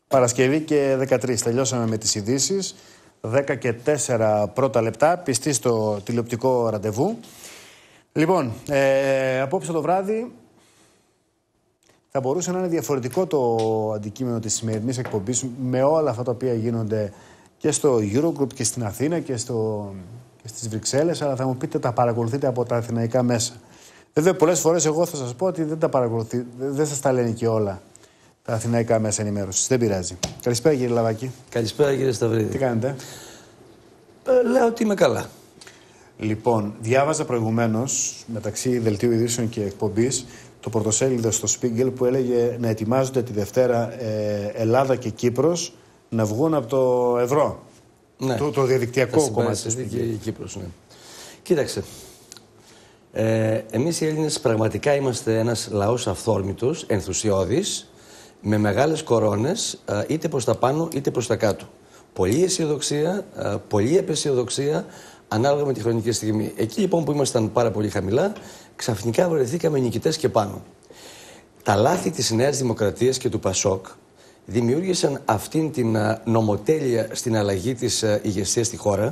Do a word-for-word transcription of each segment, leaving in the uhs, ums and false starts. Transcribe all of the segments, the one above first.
Παρασκευή και δεκατρείς. Τελειώσαμε με τις ειδήσεις. δέκα και τέσσερα πρώτα λεπτά, πιστή στο τηλεοπτικό ραντεβού. Λοιπόν, ε, απόψε το βράδυ θα μπορούσε να είναι διαφορετικό το αντικείμενο της σημερινής εκπομπής με όλα αυτά τα οποία γίνονται και στο Eurogroup και στην Αθήνα και, στο, και στις Βρυξέλλες, αλλά θα μου πείτε τα παρακολουθείτε από τα αθηναϊκά μέσα. Βέβαια, πολλές φορές εγώ θα σας πω ότι δεν τα παρακολουθεί, δεν σας τα λένε και όλα τα αθηναϊκά μέσα ενημέρωσης. Δεν πειράζει. Καλησπέρα κύριε Λαβάκη. Καλησπέρα κύριε Σταυρίδη. Τι κάνετε? Ε, λέω ότι είμαι καλά. Λοιπόν, διάβαζα προηγουμένως μεταξύ δελτίου ειδήσεων και εκπομπής το πρωτοσέλιδο στο Spiegel που έλεγε να ετοιμάζονται τη Δευτέρα ε, Ελλάδα και Κύπρος να βγουν από το ευρώ. Ναι. Το, το διαδικτυακό κομμάτι. Και η Κύπρος, ναι. Κοίταξε. Ε, εμείς οι Έλληνες πραγματικά είμαστε ένας λαός αυθόρμητος, ενθουσιώδης, με μεγάλες κορώνες, είτε προς τα πάνω είτε προς τα κάτω. Πολλή αισιοδοξία, πολλή απεσιοδοξία, ανάλογα με τη χρονική στιγμή. Εκεί λοιπόν που ήμασταν πάρα πολύ χαμηλά, ξαφνικά βρεθήκαμε νικητές και πάνω. Τα λάθη της Νέας Δημοκρατίας και του Πασόκ δημιούργησαν αυτήν την νομοτέλεια στην αλλαγή της ηγεσίας στη χώρα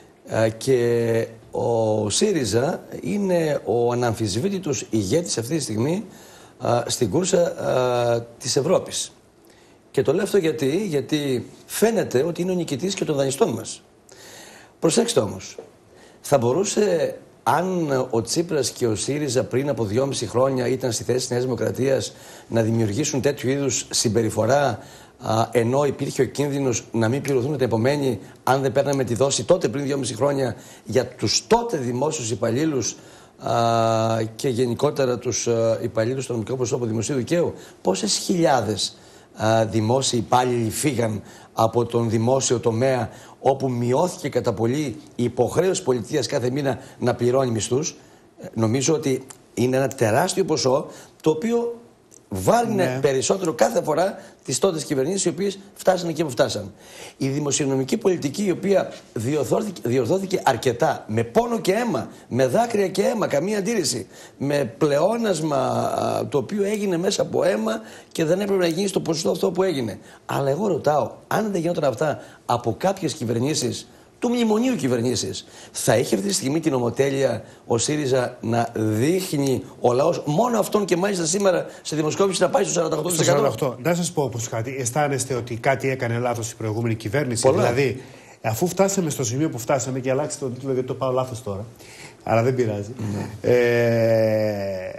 και ο ΣΥΡΙΖΑ είναι ο αναμφισβήτητος ηγέτης αυτή τη στιγμή στην κούρσα της Ευρώπης. Και το λέω αυτό γιατί, γιατί φαίνεται ότι είναι ο νικητής και των δανειστών μας. Προσέξτε όμως, θα μπορούσε, αν ο Τσίπρας και ο ΣΥΡΙΖΑ πριν από δυόμιση χρόνια ήταν στη θέση της Νέας Δημοκρατίας, να δημιουργήσουν τέτοιου είδους συμπεριφορά, α, ενώ υπήρχε ο κίνδυνος να μην πληρωθούν τα επομένη, αν δεν παίρναμε τη δόση τότε πριν δυόμιση χρόνια για τους τότε δημόσιους υπαλλήλους α, και γενικότερα τους α, υπαλλήλους των νομικών προσώπων δημοσίου δικαίου? Πόσες χιλιάδες α, δημόσιοι υπάλληλοι φύγαν από τον δημόσιο τομέα, όπου μειώθηκε κατά πολύ η υποχρέωση πολιτείας κάθε μήνα να πληρώνει μισθούς? Νομίζω ότι είναι ένα τεράστιο ποσό, το οποίο βάρινε ναι. περισσότερο κάθε φορά τις τότες κυβερνήσεις, οι οποίες φτάσανε εκεί που φτάσαν. Η δημοσιονομική πολιτική, η οποία διορθώθηκε, διορθώθηκε αρκετά, με πόνο και αίμα, με δάκρυα και αίμα, καμία αντίρρηση, με πλεόνασμα το οποίο έγινε μέσα από αίμα και δεν έπρεπε να γίνει στο ποσοστό αυτό που έγινε. Αλλά εγώ ρωτάω, αν δεν γινόταν αυτά από κάποιες κυβερνήσεις, του μνημονίου κυβερνήσεις, θα είχε αυτή τη στιγμή την ομοτέλεια ο ΣΥΡΙΖΑ να δείχνει ο λαός μόνο αυτόν και μάλιστα σήμερα σε δημοσκόπηση να πάει στο σαράντα οκτώ τοις εκατό? σαράντα οκτώ. Να σας πω όπως κάτι. Αισθάνεστε ότι κάτι έκανε λάθος η προηγούμενη κυβέρνηση? Πολλά. Δηλαδή, αφού φτάσαμε στο σημείο που φτάσαμε, και αλλάξτε τον τίτλο γιατί το πάω λάθος τώρα, αλλά δεν πειράζει. Mm. Ε,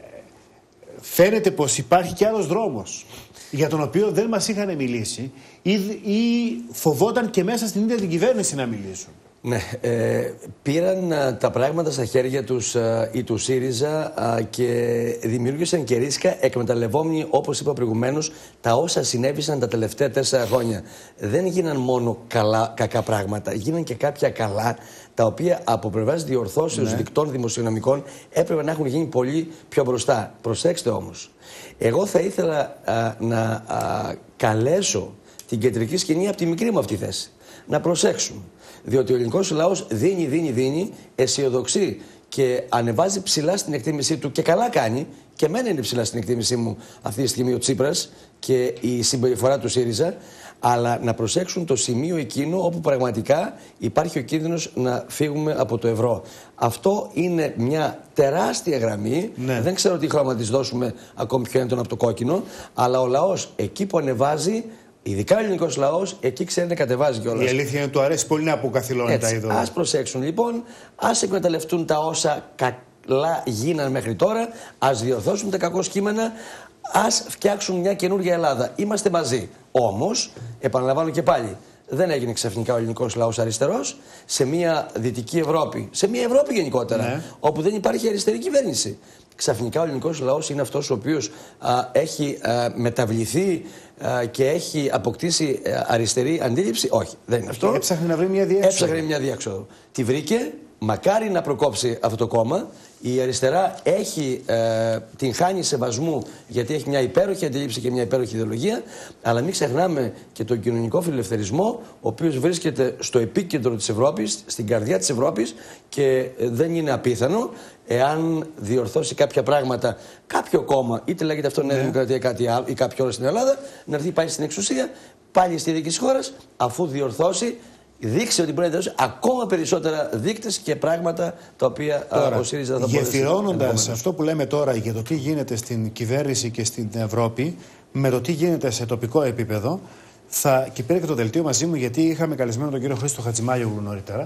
φαίνεται πως υπάρχει κι άλλος δρόμος για τον οποίο δεν μας είχαν μιλήσει ή, ή φοβόταν και μέσα στην ίδια την κυβέρνηση να μιλήσουν. Ναι, ε, πήραν α, τα πράγματα στα χέρια τους α, ή του ΣΥΡΙΖΑ α, και δημιούργησαν και ρίσκα, εκμεταλλευόμενοι, όπως είπα προηγουμένως, τα όσα συνέβησαν τα τελευταία τέσσερα χρόνια. Δεν γίναν μόνο καλά, κακά πράγματα, γίναν και κάποια καλά, τα οποία από πλευράς διορθώσεως ναι. δικτών δημοσιονομικών έπρεπε να έχουν γίνει πολύ πιο μπροστά. Προσέξτε όμως, εγώ θα ήθελα α, να α, καλέσω την κεντρική σκηνή από τη μικρή μου αυτή θέση να προσέξουν. Διότι ο ελληνικός λαός δίνει, δίνει, δίνει, αισιοδοξεί και ανεβάζει ψηλά στην εκτίμησή του, και καλά κάνει, και εμένα είναι ψηλά στην εκτίμησή μου αυτή τη στιγμή ο Τσίπρας και η συμπεριφορά του ΣΥΡΙΖΑ, αλλά να προσέξουν το σημείο εκείνο όπου πραγματικά υπάρχει ο κίνδυνος να φύγουμε από το ευρώ. Αυτό είναι μια τεράστια γραμμή, ναι. δεν ξέρω τι χρώμα της δώσουμε ακόμη πιο έντονο από το κόκκινο, αλλά ο λαός εκεί που ανεβάζει, ειδικά ο ελληνικός λαός, εκεί ξέρει να κατεβάζει κιόλας. Η αλήθεια είναι ότι του αρέσει πολύ να αποκαθιλώνει τα είδωλα. Ας προσέξουν λοιπόν, ας εκμεταλλευτούν τα όσα καλά γίναν μέχρι τώρα, ας διορθώσουν τα κακό κείμενα, ας φτιάξουν μια καινούργια Ελλάδα. Είμαστε μαζί. Όμως, επαναλαμβάνω και πάλι, δεν έγινε ξαφνικά ο ελληνικός λαός αριστερός σε μια Δυτική Ευρώπη, σε μια Ευρώπη γενικότερα, ναι. όπου δεν υπάρχει αριστερή κυβέρνηση. Ξαφνικά ο ελληνικός λαός είναι αυτός ο οποίος α, έχει α, μεταβληθεί α, και έχει αποκτήσει α, αριστερή αντίληψη? Όχι, δεν είναι αυτό. Έψαχνε να βρει μια διέξοδο. Έψαχνε μια διέξοδο. Τη βρήκε, μακάρι να προκόψει αυτό το κόμμα Η αριστερά έχει ε, την χάνει σεβασμού γιατί έχει μια υπέροχη αντίληψη και μια υπέροχη ιδεολογία, αλλά μην ξεχνάμε και τον κοινωνικό φιλελευθερισμό, ο οποίος βρίσκεται στο επίκεντρο της Ευρώπης, στην καρδιά της Ευρώπης, και δεν είναι απίθανο, εάν διορθώσει κάποια πράγματα κάποιο κόμμα, είτε λέγεται αυτό Νέα Δημοκρατία ή κάτι άλλο, ή κάποιο άλλο στην Ελλάδα, να έρθει πάλι στην εξουσία, πάλι στη δίκη της χώρας, αφού διορθώσει, δείξει ότι μπορεί να δώσει ακόμα περισσότερα δείκτες και πράγματα τα οποία τώρα, ο ΣΥΡΙΖΑ θα μπορέσει. Γεφυρώνοντας αυτό που λέμε τώρα για το τι γίνεται στην κυβέρνηση και στην Ευρώπη, με το τι γίνεται σε τοπικό επίπεδο, θα, και πήρε και το δελτίο μαζί μου, γιατί είχαμε καλεσμένο τον κύριο Χρήστο Χατζημάγιογλου νωρίτερα.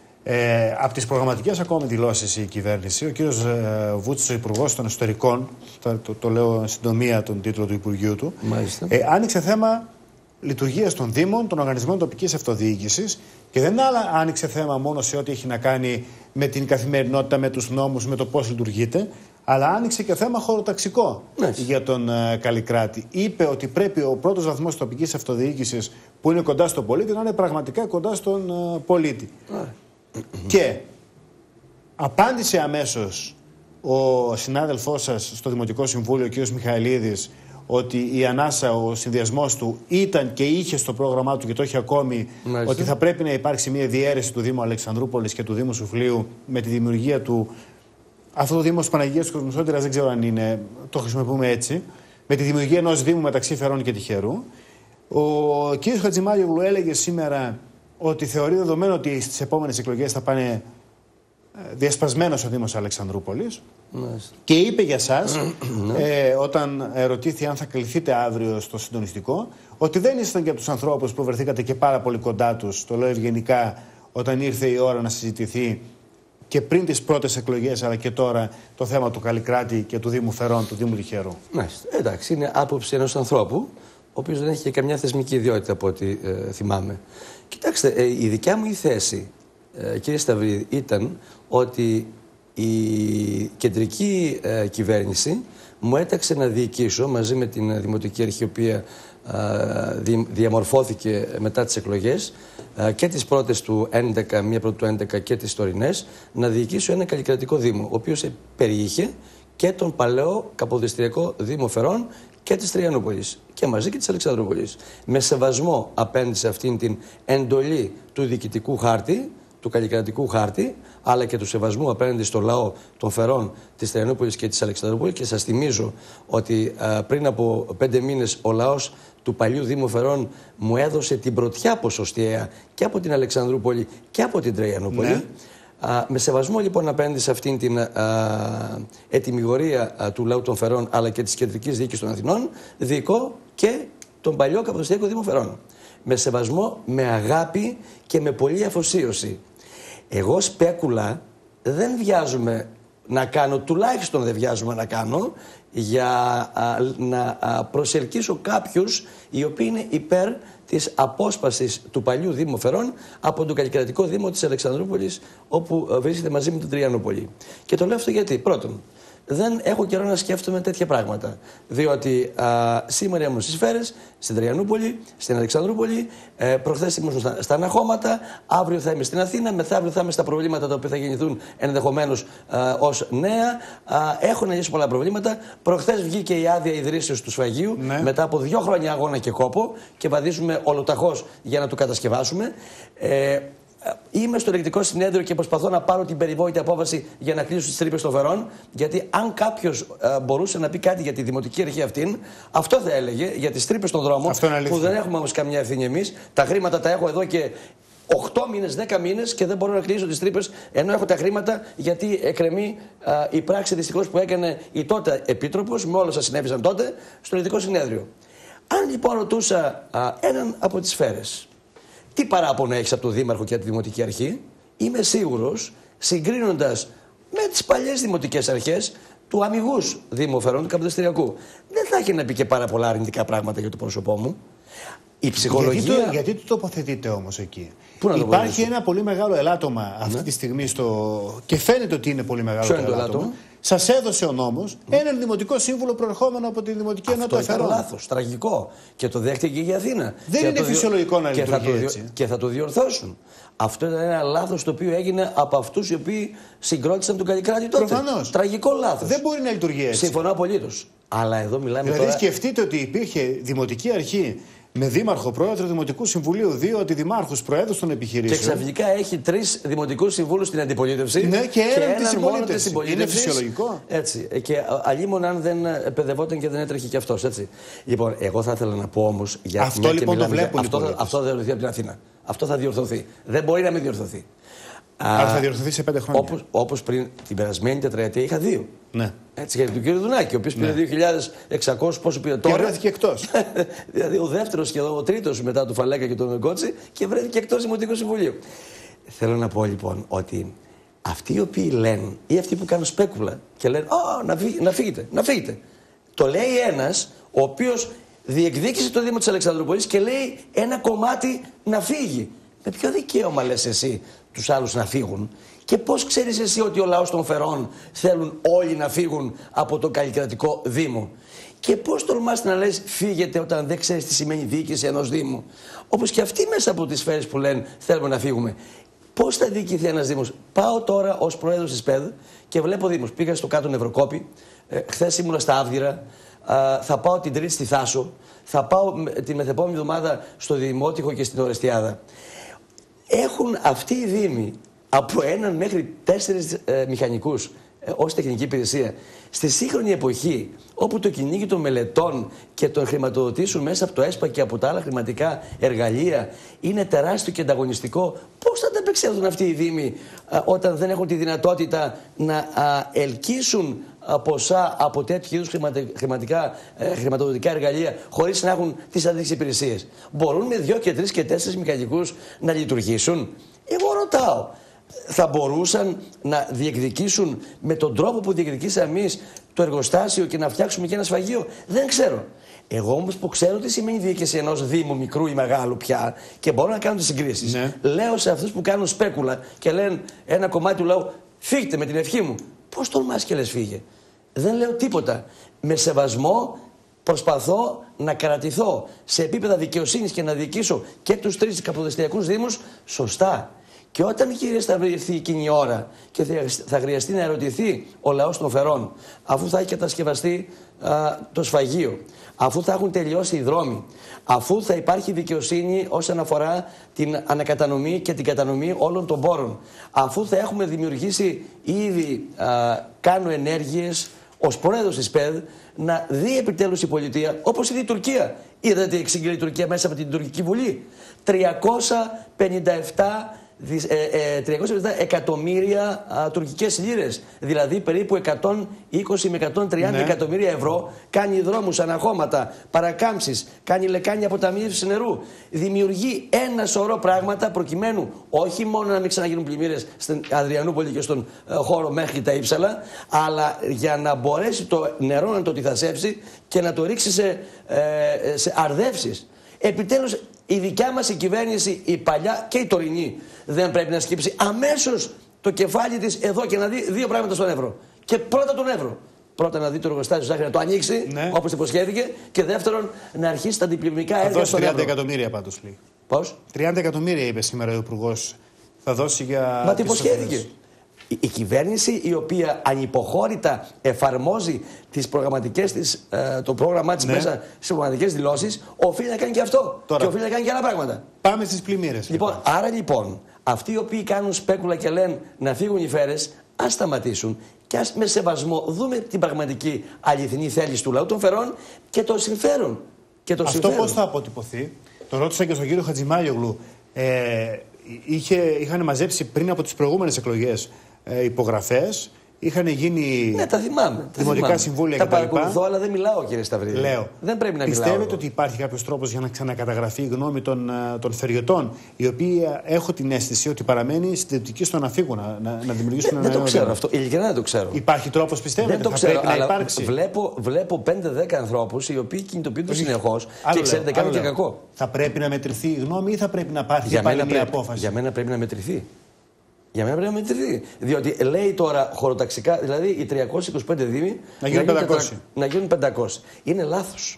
Ε, από τις προγραμματικές ακόμη δηλώσεις η κυβέρνηση, ο κύριος ε, Βούτσης, ο Υπουργός των Εσωτερικών, το, το, το λέω συντομία τον τίτλο του Υπουργείου του, ε, άνοιξε θέμα λειτουργίας των Δήμων, των οργανισμών τοπικής αυτοδιοίκησης, και δεν άνοιξε θέμα μόνο σε ό,τι έχει να κάνει με την καθημερινότητα, με τους νόμους, με το πώς λειτουργείται, αλλά άνοιξε και θέμα χωροταξικό yes. για τον uh, Καλλικράτη. Είπε ότι πρέπει ο πρώτος βαθμός τοπικής αυτοδιοίκησης που είναι κοντά στον πολίτη να είναι πραγματικά κοντά στον uh, πολίτη. Mm. Και απάντησε αμέσως ο συνάδελφός σας στο Δημοτικό Συμβούλιο, ο κ. Μιχαηλίδης, ότι η ανάσα, ο συνδυασμός του ήταν και είχε στο πρόγραμμά του και το έχει ακόμη, μάλιστα, ότι θα πρέπει να υπάρξει μια διαίρεση του Δήμου Αλεξανδρούπολης και του Δήμου Σουφλίου με τη δημιουργία του. Αυτό το Δήμος Παναγίας Κοσμοσόντηρας δεν ξέρω αν είναι, το χρησιμοποιούμε έτσι, με τη δημιουργία ενός Δήμου μεταξύ Φερών και Τυχερού. Ο κ. Χατζημάγιογλου έλεγε σήμερα ότι θεωρεί δεδομένο ότι στις επόμενες εκλογές θα πάνε διασπασμένος ο Δήμος Αλεξανδρούπολης. Μάλιστα. Και είπε για σας, ε, όταν ερωτήθη αν θα κληθείτε αύριο στο συντονιστικό, ότι δεν ήσασταν και από τους ανθρώπους που βρεθήκατε και πάρα πολύ κοντά τους, το λέω ευγενικά, όταν ήρθε η ώρα να συζητηθεί και πριν τις πρώτες εκλογές, αλλά και τώρα, το θέμα του Καλλικράτη και του Δήμου Φερών, του Δήμου Τυχερού. Μάλιστα. Εντάξει, είναι άποψη ενός ανθρώπου, ο οποίος δεν έχει και καμιά θεσμική ιδιότητα από ό,τι ε, θυμάμαι. Κοιτάξτε, ε, η δικιά μου η θέση, ε, κύριε Σταυρίδη, ήταν ότι η κεντρική ε, κυβέρνηση μου έταξε να διοικήσω μαζί με την Δημοτική Αρχή, η οποία ε, δι, διαμορφώθηκε μετά τις εκλογές, ε, και τις πρώτες του έντεκα, μία πρώτη του έντεκα και τις τωρινές, να διοικήσω ένα καλλικρατικό δήμο, ο οποίος περιείχε και τον παλαιό Καποδιστριακό Δήμο Φερών και της Τριανούπολης και μαζί και της Αλεξανδρούπολης. Με σεβασμό απέναντι σε αυτήν την εντολή του διοικητικού χάρτη, του καλλικρατικού χάρτη, αλλά και του σεβασμού απέναντι στο λαό των Φερών, της Τριανούπολης και της Αλεξανδρούπολης. Και σας θυμίζω ότι α, πριν από πέντε μήνες ο λαός του παλιού Δήμου Φερών μου έδωσε την πρωτιά ποσοστιαία και από την Αλεξανδρούπολη και από την Τριανούπολη. Ναι. Α, με σεβασμό λοιπόν απέναντι σε αυτήν την α, ετοιμιγορία α, του λαού των Φερών, αλλά και της κεντρικής διοίκησης των Αθηνών, διοικώ και τον παλιό Καποδιστριακό Δήμο Φερών. Με σεβασμό, με αγάπη και με πολλή αφοσίωση. Εγώ σπέκουλα δεν βιάζομαι να κάνω, τουλάχιστον δεν βιάζομαι να κάνω, για α, να α, προσελκύσω κάποιους οι οποίοι είναι υπέρ της απόσπασης του παλιού Δήμου Φερών από τον καλλικρατικό Δήμο της Αλεξανδρούπολης, όπου α, βρίσκεται μαζί με την Τριανούπολη. Και το λέω αυτό γιατί, πρώτον, δεν έχω καιρό να σκέφτομαι τέτοια πράγματα. Διότι α, σήμερα ήμουν στις Σφαίρες, στην Τριανούπολη, στην Αλεξανδρούπολη, ε, προχθές ήμουν στα, στα Αναχώματα, αύριο θα είμαι στην Αθήνα, μεθαύριο θα είμαι στα προβλήματα τα οποία θα γεννηθούν ενδεχομένως ως νέα. Α, έχω να λύσω πολλά προβλήματα. Προχθές βγήκε η άδεια ιδρύσεως του σφαγείου, ναι, μετά από δύο χρόνια αγώνα και κόπο, και βαδίζουμε ολοταχώς για να το κατασκευάσουμε. Ε, Είμαι στο ελεγκτικό συνέδριο και προσπαθώ να πάρω την περιβόητη απόφαση για να κλείσω τις τρύπες των Φερών. Γιατί αν κάποιος ε, μπορούσε να πει κάτι για τη Δημοτική Αρχή αυτήν, αυτό θα έλεγε για τις τρύπες των δρόμων, που δεν έχουμε όμως καμιά ευθύνη εμείς. Τα χρήματα τα έχω εδώ και οκτώ μήνες, δέκα μήνες και δεν μπορώ να κλείσω τις τρύπες, ενώ έχω τα χρήματα, γιατί εκκρεμεί ε, η πράξη δυστυχώς που έκανε η τότε Επίτροπος, με όλα όσα συνέβησαν τότε, στο ελεγκτικό συνέδριο. Αν λοιπόν ρωτούσα ε, έναν από τις Σφαίρες, τι παράπονο έχεις από τον Δήμαρχο και από τη Δημοτική Αρχή, είμαι σίγουρος, συγκρίνοντας με τις παλιές δημοτικές αρχές του αμιγούς Δήμου Φερών, του Καποδιστριακού, δεν θα έχει να πει και πάρα πολλά αρνητικά πράγματα για το πρόσωπό μου. Η ψυχολογία. Γιατί το, γιατί το τοποθετείτε όμως εκεί? Υπάρχει ένα πολύ μεγάλο ελάττωμα αυτή, ναι, τη στιγμή στο. Και φαίνεται ότι είναι πολύ μεγάλο το ελάττωμα. Σας έδωσε ο νόμος mm. έναν δημοτικό σύμβουλο προερχόμενο από τη Δημοτική Ενότητα Εφερών. Αυτό ήταν λάθος, τραγικό. Και το δέχτηκε και η Αθήνα. Δεν και είναι φυσιολογικό να λειτουργεί και έτσι. Και θα το διορθώσουν. Αυτό ήταν ένα λάθος το οποίο έγινε από αυτούς οι οποίοι συγκρότησαν τον Καλλικράτη τότε. Προφανώς. Τραγικό λάθος. Δεν μπορεί να λειτουργεί έτσι. Συμφωνώ απολύτως. Αλλά εδώ μιλάμε δηλαδή, τώρα... σκεφτείτε ότι υπήρχε δημοτική αρχή με δήμαρχο, πρόεδρο Δημοτικού Συμβουλίου, δύο αντιδημάρχους, προέδρους των επιχειρήσεων. Και ξαφνικά έχει τρεις δημοτικούς συμβούλους στην αντιπολίτευση. Ναι, και έναν τη συμπολίτευση. Είναι φυσιολογικό. Έτσι. Και αλλήμον αν δεν παιδευόταν και δεν έτρεχε και αυτός. Έτσι. Λοιπόν, εγώ θα ήθελα να πω όμως. Για αυτό μια λοιπόν το βλέπω. Αυτό, λοιπόν, αυτό θα διορθωθεί από την Αθήνα. Αυτό θα διορθωθεί. Δεν μπορεί να μην διορθωθεί. Άρα θα διορθωθεί σε πέντε χρόνια. Όπως, όπως πριν την περασμένη τετραετία είχα δύο. Ναι. Έτσι, για τον κύριο Δουνάκη, ο οποίος ναι. πήρε δύο χιλιάδες εξακόσιους, πόσο πήρε τώρα. Και βρέθηκε εκτός. Δηλαδή ο δεύτερος και ο τρίτος μετά του Φαλέκα και τον Κότσι και βρέθηκε εκτός Δημοτικού Συμβουλίου. Θέλω να πω λοιπόν ότι αυτοί οι οποίοι λένε ή αυτοί που κάνουν σπέκουλα και λένε «Ω, να, φύγ, να φύγετε, να φύγετε». Το λέει ένας ο οποίος διεκδίκησε το Δήμο της Αλεξανδρούπολης και λέει ένα κομμάτι να φύγει. Με ποιο δικαίωμα λες εσύ τους άλλους να φύγουν? Και πώς ξέρεις εσύ ότι ο λαός των Φερών θέλουν όλοι να φύγουν από το καλλικρατικό Δήμο? Και πώς τολμάς να λες φύγετε όταν δεν ξέρεις τι σημαίνει διοίκηση ενός Δήμου? Όπως και αυτοί μέσα από τις σφαίρες που λένε θέλουμε να φύγουμε. Πώς θα διοικηθεί ένας Δήμος? Πάω τώρα ως πρόεδρος της ΠΕΔ και βλέπω Δήμος. Πήγα στο κάτω Νευροκόπη, ε, χθες ήμουνα στα Άβγυρα, ε, θα πάω την Τρίτη στη Θάσο, θα πάω τη μεθεπόμενη εβδομάδα στο Δημότυχο και στην Ορεστιάδα. Έχουν αυτοί οι Δήμοι από έναν μέχρι τέσσερις ε, μηχανικούς ε, ως τεχνική υπηρεσία. Στη σύγχρονη εποχή, όπου το κυνήγι των μελετών και των χρηματοδοτήσεων μέσα από το ΕΣΠΑ και από τα άλλα χρηματικά εργαλεία είναι τεράστιο και ανταγωνιστικό, πώς θα ανταπεξέλθουν αυτοί οι Δήμοι α, όταν δεν έχουν τη δυνατότητα να α, ελκύσουν α, ποσά από τέτοιου είδους χρηματικά, ε, χρηματοδοτικά εργαλεία χωρίς να έχουν τις αντίστοιχες υπηρεσίες? Μπορούν με δύο και τρεις και τέσσερις μηχανικούς να λειτουργήσουν? Εγώ ρωτάω. Θα μπορούσαν να διεκδικήσουν με τον τρόπο που διεκδικήσαμε εμείς το εργοστάσιο και να φτιάξουμε και ένα σφαγείο? Δεν ξέρω. Εγώ όμως που ξέρω τι σημαίνει διοίκηση ενός Δήμου, μικρού ή μεγάλου πια, και μπορώ να κάνω τις συγκρίσεις, ναι. Λέω σε αυτούς που κάνουν σπέκουλα και λένε ένα κομμάτι του λαού φύγτε με την ευχή μου. Πώς τολμάς και λες φύγε? Δεν λέω τίποτα. Με σεβασμό προσπαθώ να κρατηθώ σε επίπεδα δικαιοσύνης και να διοικήσω και τους τρεις καποδεστιακούς Δήμους σωστά. Και όταν, κύριε, θα βρεθεί εκείνη η ώρα και θα χρειαστεί να ερωτηθεί ο λαός των Φερών, αφού θα έχει κατασκευαστεί α, το σφαγείο, αφού θα έχουν τελειώσει οι δρόμοι, αφού θα υπάρχει δικαιοσύνη όσον αφορά την ανακατανομή και την κατανομή όλων των πόρων, αφού θα έχουμε δημιουργήσει ήδη, α, κάνω ενέργειες ως πρόεδρος της ΠΕΔ, να δει επιτέλους η πολιτεία, όπως είδε η Τουρκία. Είδατε τι εξήγηλε η Τουρκία μέσα από την Τουρκική Βουλή? τριακόσια πενήντα επτά τριακόσια πενήντα εκατομμύρια α, τουρκικές λίρες, δηλαδή περίπου εκατόν είκοσι με εκατόν τριάντα ναι. εκατομμύρια ευρώ. Κάνει δρόμους, αναχώματα, παρακάμψεις, κάνει λεκάνια αποταμίευσης νερού. Δημιουργεί ένα σωρό πράγματα προκειμένου όχι μόνο να μην ξαναγίνουν πλημμύρες στην Αδριανούπολη και στον ε, χώρο μέχρι τα Ήψαλα, αλλά για να μπορέσει το νερό να το τυθασέψει και να το ρίξει σε, ε, σε αρδεύσεις. Επιτέλους η δικιά μας η κυβέρνηση, η παλιά και η τωρινή, δεν πρέπει να σκύψει αμέσως το κεφάλι της εδώ και να δει δύο πράγματα στον Εύρο? Και πρώτα τον Εύρο. Πρώτα να δει το εργοστάσιο Ζάχαρη να το ανοίξει, ναι, όπως υποσχέθηκε, και δεύτερον να αρχίσει τα αντιπλημμυρικά έργα στον Εύρο. Θα δώσει τριάντα εκατομμύρια πάντως λέει. Πώς? τριάντα εκατομμύρια είπε σήμερα ο Υπουργός. Θα δώσει για. Μα τι υποσχέθηκε? Η, η κυβέρνηση, η οποία ανυποχώρητα εφαρμόζει τις προγραμματικές της, ε, το πρόγραμμά της, ναι, μέσα στις προγραμματικές δηλώσεις, οφείλει να κάνει και αυτό. Τώρα, και οφείλει να κάνει και άλλα πράγματα. Πάμε στις πλημμύρες. Λοιπόν, λοιπόν. Άρα λοιπόν, αυτοί οι οποίοι κάνουν σπέκουλα και λένε να φύγουν οι Φέρες, ας σταματήσουν και ας με σεβασμό δούμε την πραγματική αληθινή θέληση του λαού των Φερών και το συμφέρον. Και το αυτό συμφέρον. Πώς θα αποτυπωθεί? Το ρώτησα και στον κύριο Χατζημάγιογλου. Ε, είχε, είχαν μαζέψει πριν από τις προηγούμενες εκλογές ε, υπογραφές. Είχαν γίνει, ναι, τα θυμάμαι, δημοτικά θυμάμαι. συμβούλια τα κτλ. Τα παρακολουθώ, αλλά δεν μιλάω, κύριε Σταυρίδη. Λέω. Δεν πρέπει να Πιστεύετε μιλάω. ότι υπάρχει κάποιος τρόπος για να ξανακαταγραφεί η γνώμη των, των φεριωτών, οι οποίοι έχω την αίσθηση ότι παραμένει συντριπτική στο να φύγουν, να, να δημιουργήσουν δεν, ένα δεν νέο. Δεν το ξέρω αυτό. Ειλικρινά δεν το ξέρω. Υπάρχει τρόπος, πιστεύετε? Δεν το θα ξέρω. Πρέπει αλλά να υπάρξει. Βλέπω, βλέπω πέντε δέκα ανθρώπους οι οποίοι κινητοποιούνται συνεχώς και ξέρετε, κάνουν και κακό. Θα πρέπει να μετρηθεί η γνώμη ή θα πρέπει να υπάρχει για πάλι μια απόφαση? Για μένα πρέπει να μετρηθεί. Για μένα πρέπει να μετρηθεί. Διότι λέει τώρα χωροταξικά, δηλαδή οι τριακόσιοι είκοσι πέντε δήμοι να γίνουν πεντακόσιοι. Να γίνουν πεντακόσιοι. Είναι λάθος.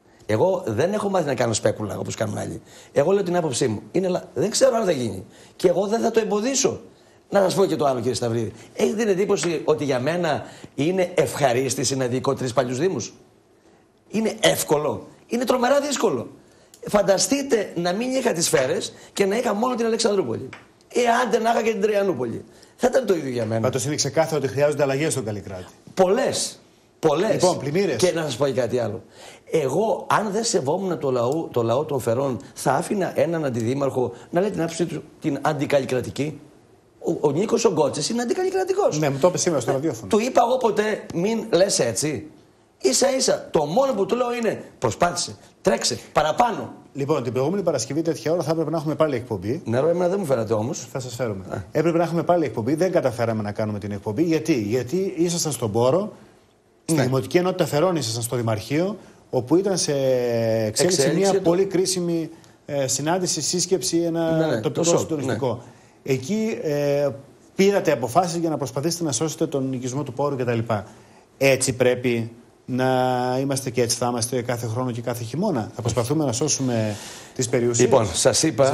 Εγώ δεν έχω μάθει να κάνω σπέκουλα όπως κάνουν άλλοι. Εγώ λέω την άποψή μου. Είναι λα... Δεν ξέρω αν θα γίνει. Και εγώ δεν θα το εμποδίσω. Να σας πω και το άλλο, κύριε Σταυρίδη. Έχετε την εντύπωση ότι για μένα είναι ευχαρίστηση να διοικώ τρεις παλιούς δήμους? Είναι εύκολο. Είναι τρομερά δύσκολο. Φανταστείτε να μην είχα τις Σφαίρες και να είχα μόνο την Αλεξανδρούπολη. Ή άντε να είχα και την Τριανούπολη. Θα ήταν το ίδιο για μένα. Πάντως είναι ξεκάθαρο ότι χρειάζονται αλλαγές στον Καλλικράτη. Πολλές. Πολλές. Λοιπόν, πλημμύρες. Και να σας πω και κάτι άλλο. Εγώ, αν δεν σεβόμουν το λαό, το λαό των Φερών, θα άφηνα έναν αντιδήμαρχο να λέει την άποψή του την αντικαλλικρατική. Ο, ο Νίκος ο Γκότσης είναι αντικαλλικρατικός. Ναι, μου το είπε σήμερα στο ραδιόφωνο. Του είπα εγώ ποτέ μην λες έτσι. Ίσα ίσα. Το μόνο που του λέω είναι προσπάθησε, τρέξε, παραπάνω. Λοιπόν, την προηγούμενη Παρασκευή τέτοια ώρα θα έπρεπε να έχουμε πάλι εκπομπή. Ναι, ρε, εμένα δεν μου φέρατε όμως. Θα σας φέρουμε. Α. Έπρεπε να έχουμε πάλι εκπομπή. Δεν καταφέραμε να κάνουμε την εκπομπή. Γιατί, Γιατί ήσασταν στον Πόρο, στη ναι. Δημοτική Ενότητα Φερών ήσασταν στο Δημαρχείο, όπου ήταν σε εξέλιξη, εξέλιξη μια το... πολύ κρίσιμη ε, συνάντηση, σύσκεψη, ένα ναι, ναι, τοπικό το συντονιστικό. Ναι. Εκεί ε, πήρατε αποφάσεις για να προσπαθήσετε να σώσετε τον οικισμό του Πόρου κτλ. Έτσι πρέπει να είμαστε και έτσι θα είμαστε κάθε χρόνο και κάθε χειμώνα? Θα προσπαθούμε να σώσουμε τις περιουσίες? Λοιπόν, σας είπα.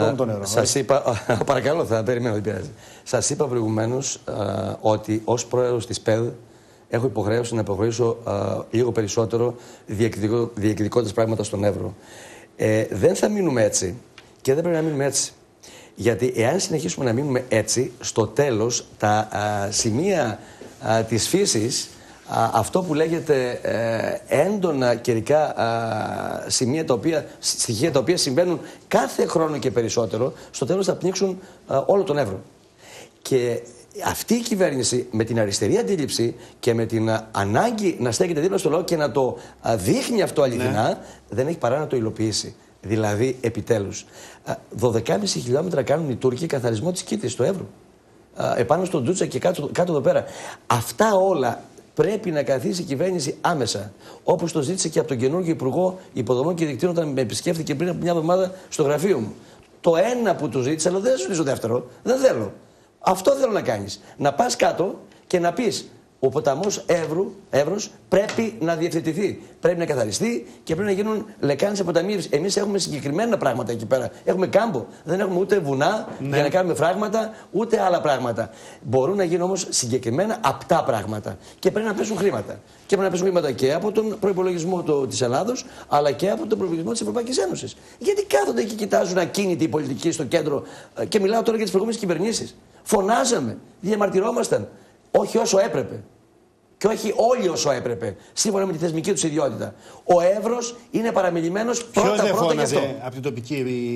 Σας είπα. Παρακαλώ, θα περιμένω, δεν πειράζει. Σας είπα προηγουμένως ότι ως πρόεδρος της ΠΕΔ έχω υποχρέωση να προχωρήσω λίγο περισσότερο διεκδικώντας πράγματα στον Εύρο. Ε, δεν θα μείνουμε έτσι και δεν πρέπει να μείνουμε έτσι. Γιατί εάν συνεχίσουμε να μείνουμε έτσι, στο τέλος τα α, σημεία α, της φύσης, α, αυτό που λέγεται ε, έντονα καιρικά α, σημεία τα οποία, στοιχεία τα οποία συμβαίνουν κάθε χρόνο και περισσότερο, στο τέλος θα πνίξουν α, όλο τον Εύρο. Και αυτή η κυβέρνηση με την αριστερή αντίληψη και με την α, ανάγκη να στέκεται δίπλα στο λαό και να το α, δείχνει αυτό αληθινά, ναι, δεν έχει παρά να το υλοποιήσει. Δηλαδή, επιτέλους, δώδεκα κόμμα πέντε χιλιόμετρα κάνουν οι Τούρκοι καθαρισμό της Κίτης στο Εύρο. Επάνω στον Τζούτσα και κάτω, κάτω εδώ πέρα. Αυτά όλα πρέπει να καθίσει η κυβέρνηση άμεσα. Όπως το ζήτησε και από τον καινούργιο Υπουργό Υποδομών και Δικτύων όταν με επισκέφθηκε πριν από μια εβδομάδα στο γραφείο μου. Το ένα που του ζήτησε, αλλά δεν θα σου ζητήσω δεύτερο. Δεν θέλω. Αυτό θέλω να κάνεις. Να πας κάτω και να πεις: ο ποταμός Εύρος πρέπει να διευθετηθεί. Πρέπει να καθαριστεί και πρέπει να γίνουν λεκάνες αποταμίευσης. Εμείς έχουμε συγκεκριμένα πράγματα εκεί πέρα. Έχουμε κάμπο. Δεν έχουμε ούτε βουνά ναι. για να κάνουμε φράγματα, ούτε άλλα πράγματα. Μπορούν να γίνουν όμως συγκεκριμένα απτά πράγματα. Και πρέπει να πέσουν χρήματα. Και πρέπει να πέσουν χρήματα και από τον προϋπολογισμό της Ελλάδος, αλλά και από τον προϋπολογισμό της Ευρωπαϊκής Ένωσης. Γιατί κάθονται και κοιτάζουν ακίνητη η πολιτική στο κέντρο. Και μιλάω τώρα για τις προηγούμενες κυβερνήσεις. Φωνάζαμε, διαμαρτυρόμασταν. Όχι όσο έπρεπε. Και όχι όλοι όσο έπρεπε. Σύμφωνα με τη θεσμική του ιδιότητα. Ο Εύρος είναι παραμιλημένος πρώτα-πρώτα γι' αυτό. Από την τοπική